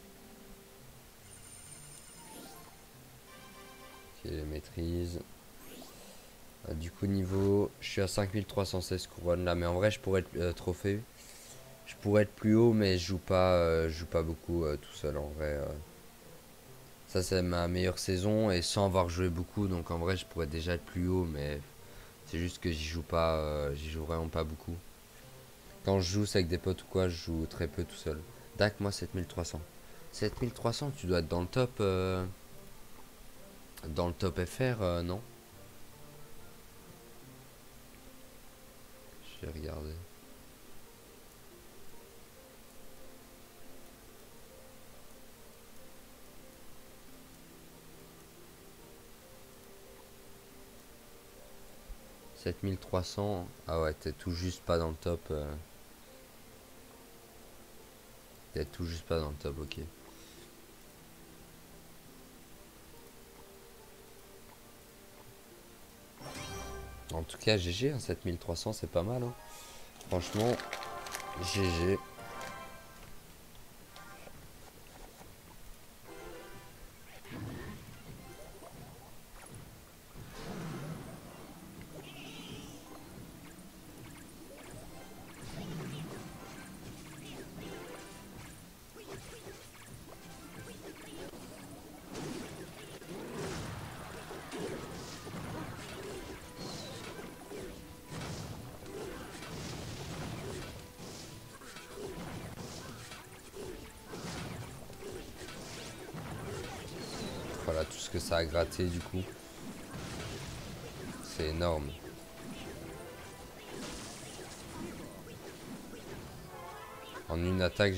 Qui les maîtrise. Du coup, niveau, je suis à 5316 couronnes là, mais en vrai, je pourrais être trophée. Je pourrais être plus haut, mais je joue pas beaucoup tout seul en vrai. Ça, c'est ma meilleure saison et sans avoir joué beaucoup, donc en vrai, je pourrais déjà être plus haut, mais c'est juste que j'y joue pas, j'y joue vraiment pas beaucoup. Quand je joue, c'est avec des potes ou quoi, je joue très peu tout seul. Tac, moi 7300. 7300, tu dois être dans le top FR, non? Je vais regarder. « 7300, ah ouais, t'es tout juste pas dans le top. T'es tout juste pas dans le top, ok. En tout cas, GG, hein, 7300, c'est pas mal. Hein. Franchement, GG. Voilà tout ce que ça a gratté du coup. C'est énorme. En une attaque,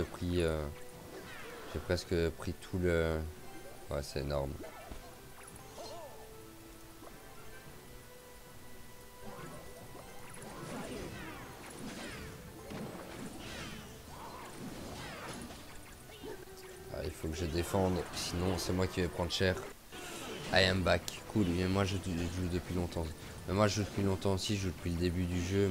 j'ai presque pris tout le. Ouais, c'est énorme. Ah, il faut que je défende, sinon c'est moi qui vais prendre cher. I am back. Cool, mais moi je joue depuis longtemps. Mais moi je joue depuis longtemps aussi, je joue depuis le début du jeu,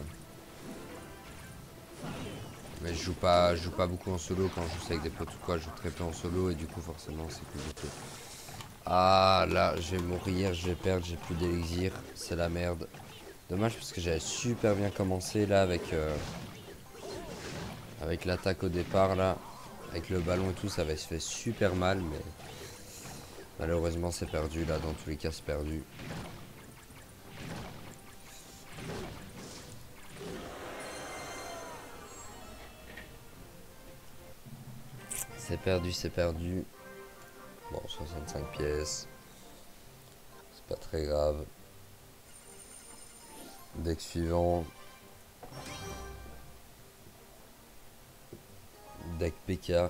mais je joue pas beaucoup en solo. Quand je joue avec des potes ou quoi, je joue très peu en solo et du coup forcément c'est compliqué. Ah là, je vais mourir, je vais perdre, j'ai plus d'élixir, c'est la merde. Dommage parce que j'avais super bien commencé là avec l'attaque au départ là, avec le ballon et tout, ça avait se fait super mal, mais malheureusement c'est perdu là, dans tous les cas c'est perdu. C'est perdu, c'est perdu. Bon, 65 pièces. C'est pas très grave. Deck suivant. Deck PK.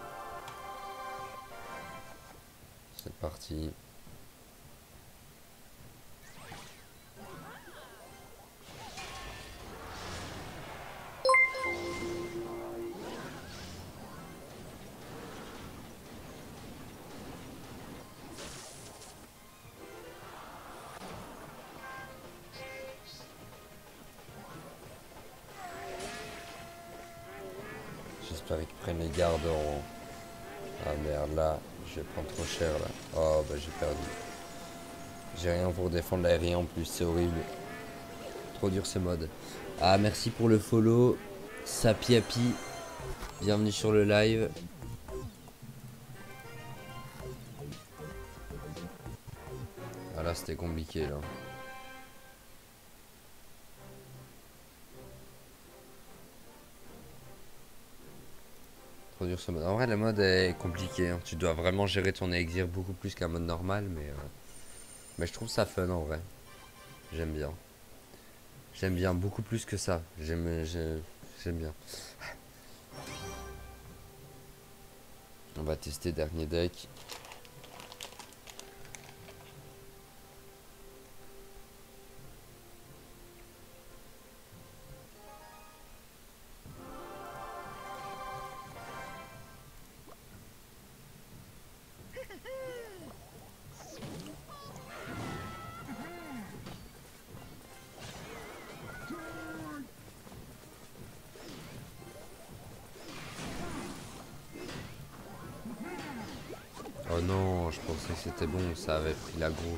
C'est parti. J'espère qu'ils prennent les gardes en... Ah merde, là, je vais prendre trop cher là. Oh bah j'ai perdu. J'ai rien pour défendre l'aérien en plus, c'est horrible. Trop dur ce mode. Ah merci pour le follow. Sapi Happy. Bienvenue sur le live. Ah là c'était compliqué là. Trop dur ce mode. En vrai le mode est compliqué, hein. Tu dois vraiment gérer ton élixir beaucoup plus qu'un mode normal, mais je trouve ça fun en vrai. J'aime bien. J'aime bien beaucoup plus que ça. J'aime bien. On va tester dernier deck. Oh non, je pensais que c'était bon, ça avait pris l'aggro.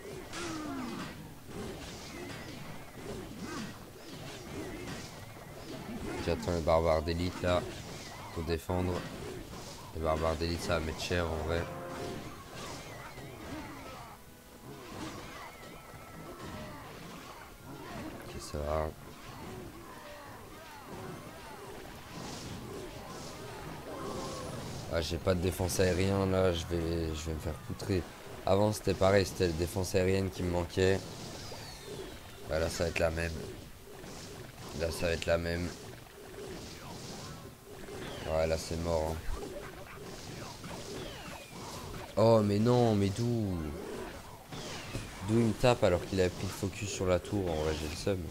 J'attends les barbares d'élite là pour défendre. Les barbares d'élite ça va mettre cher en vrai. Ok, ça va. Ah, j'ai pas de défense aérienne là, je vais me faire poutrer. Avant c'était pareil, c'était la défense aérienne qui me manquait. Bah, là ça va être la même. Là ça va être la même. Ouais là c'est mort, hein. Oh mais non, mais d'où? D'où il me tape alors qu'il a pris le focus sur la tour? En vrai j'ai le seum.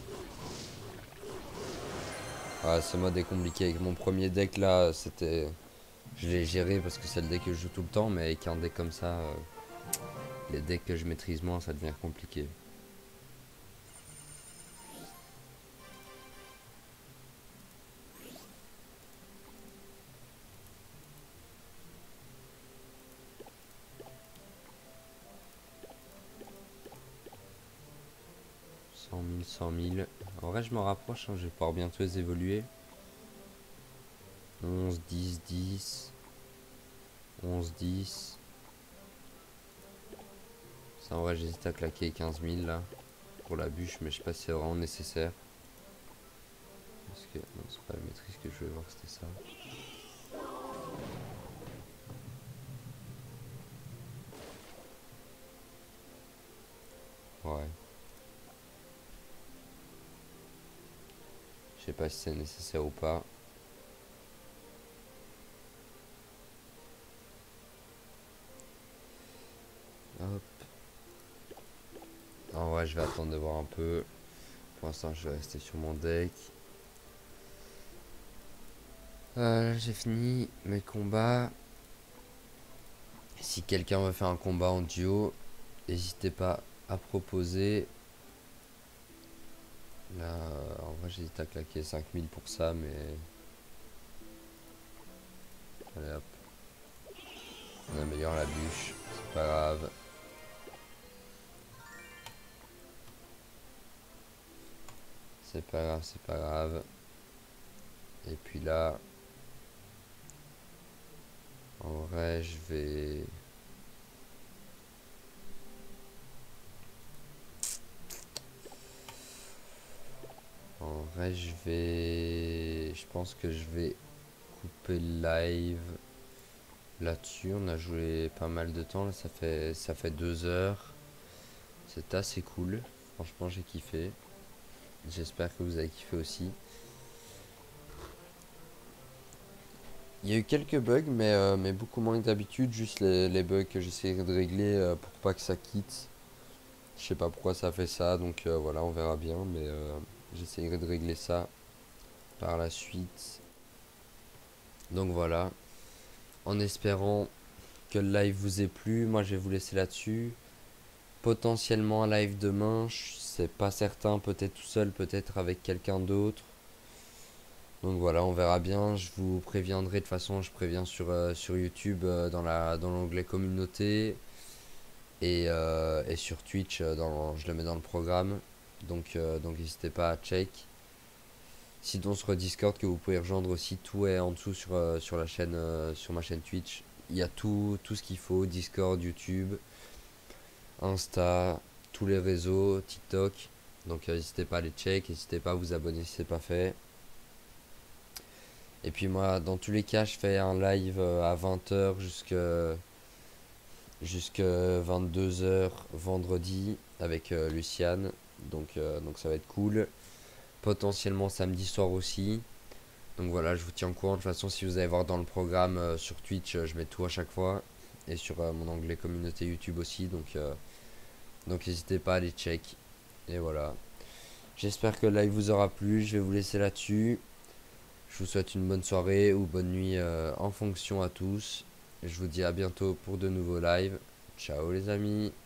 Ah, ce mode est compliqué. Avec mon premier deck là, c'était... Je l'ai géré parce que c'est le deck que je joue tout le temps, mais avec un deck comme ça, les decks que je maîtrise moins, ça devient compliqué. Cent mille, 100 000. En vrai, je m'en rapproche, hein, je vais pouvoir bientôt les évoluer. 11, 10, 10. 11, 10. Ça, en vrai, j'hésite à claquer 15 000 là pour la bûche, mais je sais pas si c'est vraiment nécessaire. Parce que non, c'est pas la maîtrise que je voulais voir, c'était ça. Ouais. Je sais pas si c'est nécessaire ou pas. Hop. En vrai, je vais attendre de voir un peu. Pour l'instant, je vais rester sur mon deck. J'ai fini mes combats. Si quelqu'un veut faire un combat en duo, n'hésitez pas à proposer. Là, en vrai, j'hésite à claquer 5000 pour ça, mais... Allez hop. On améliore la bûche, c'est pas grave. C'est pas grave, c'est pas grave. Et puis là... En vrai, je vais... En vrai, je vais... Je pense que je vais couper le live. là-dessus. On a joué pas mal de temps, là, ça fait 2 heures. C'est assez cool. Franchement, j'ai kiffé. J'espère que vous avez kiffé aussi. Il y a eu quelques bugs, mais beaucoup moins que d'habitude. Juste les bugs que j'essaierai de régler pour pas que ça quitte. Je sais pas pourquoi ça fait ça, donc voilà, on verra bien. Mais j'essaierai de régler ça par la suite. Donc voilà, en espérant que le live vous ait plu, moi je vais vous laisser là-dessus. Potentiellement un live demain, c'est pas certain, peut-être tout seul, peut-être avec quelqu'un d'autre. Donc voilà, on verra bien. Je vous préviendrai de toute façon, je préviens sur YouTube dans l'onglet communauté et sur Twitch, je le mets dans le programme. Donc n'hésitez pas à check. Sinon sur Discord que vous pouvez rejoindre aussi, tout est en dessous sur la chaîne, sur ma chaîne Twitch. Il y a tout ce qu'il faut, Discord, YouTube, Insta, tous les réseaux, TikTok. Donc n'hésitez pas à les check, n'hésitez pas à vous abonner si c'est pas fait. Et puis moi, dans tous les cas, je fais un live à 20 h jusque 22 h vendredi avec Luciane. Donc ça va être cool. Potentiellement samedi soir aussi. Donc voilà, je vous tiens au courant. De toute façon, si vous allez voir dans le programme sur Twitch, je mets tout à chaque fois. Et sur mon onglet communauté YouTube aussi. Donc n'hésitez pas à aller check. Et voilà. J'espère que le live vous aura plu. Je vais vous laisser là-dessus. Je vous souhaite une bonne soirée ou bonne nuit en fonction à tous. Je vous dis à bientôt pour de nouveaux lives. Ciao les amis.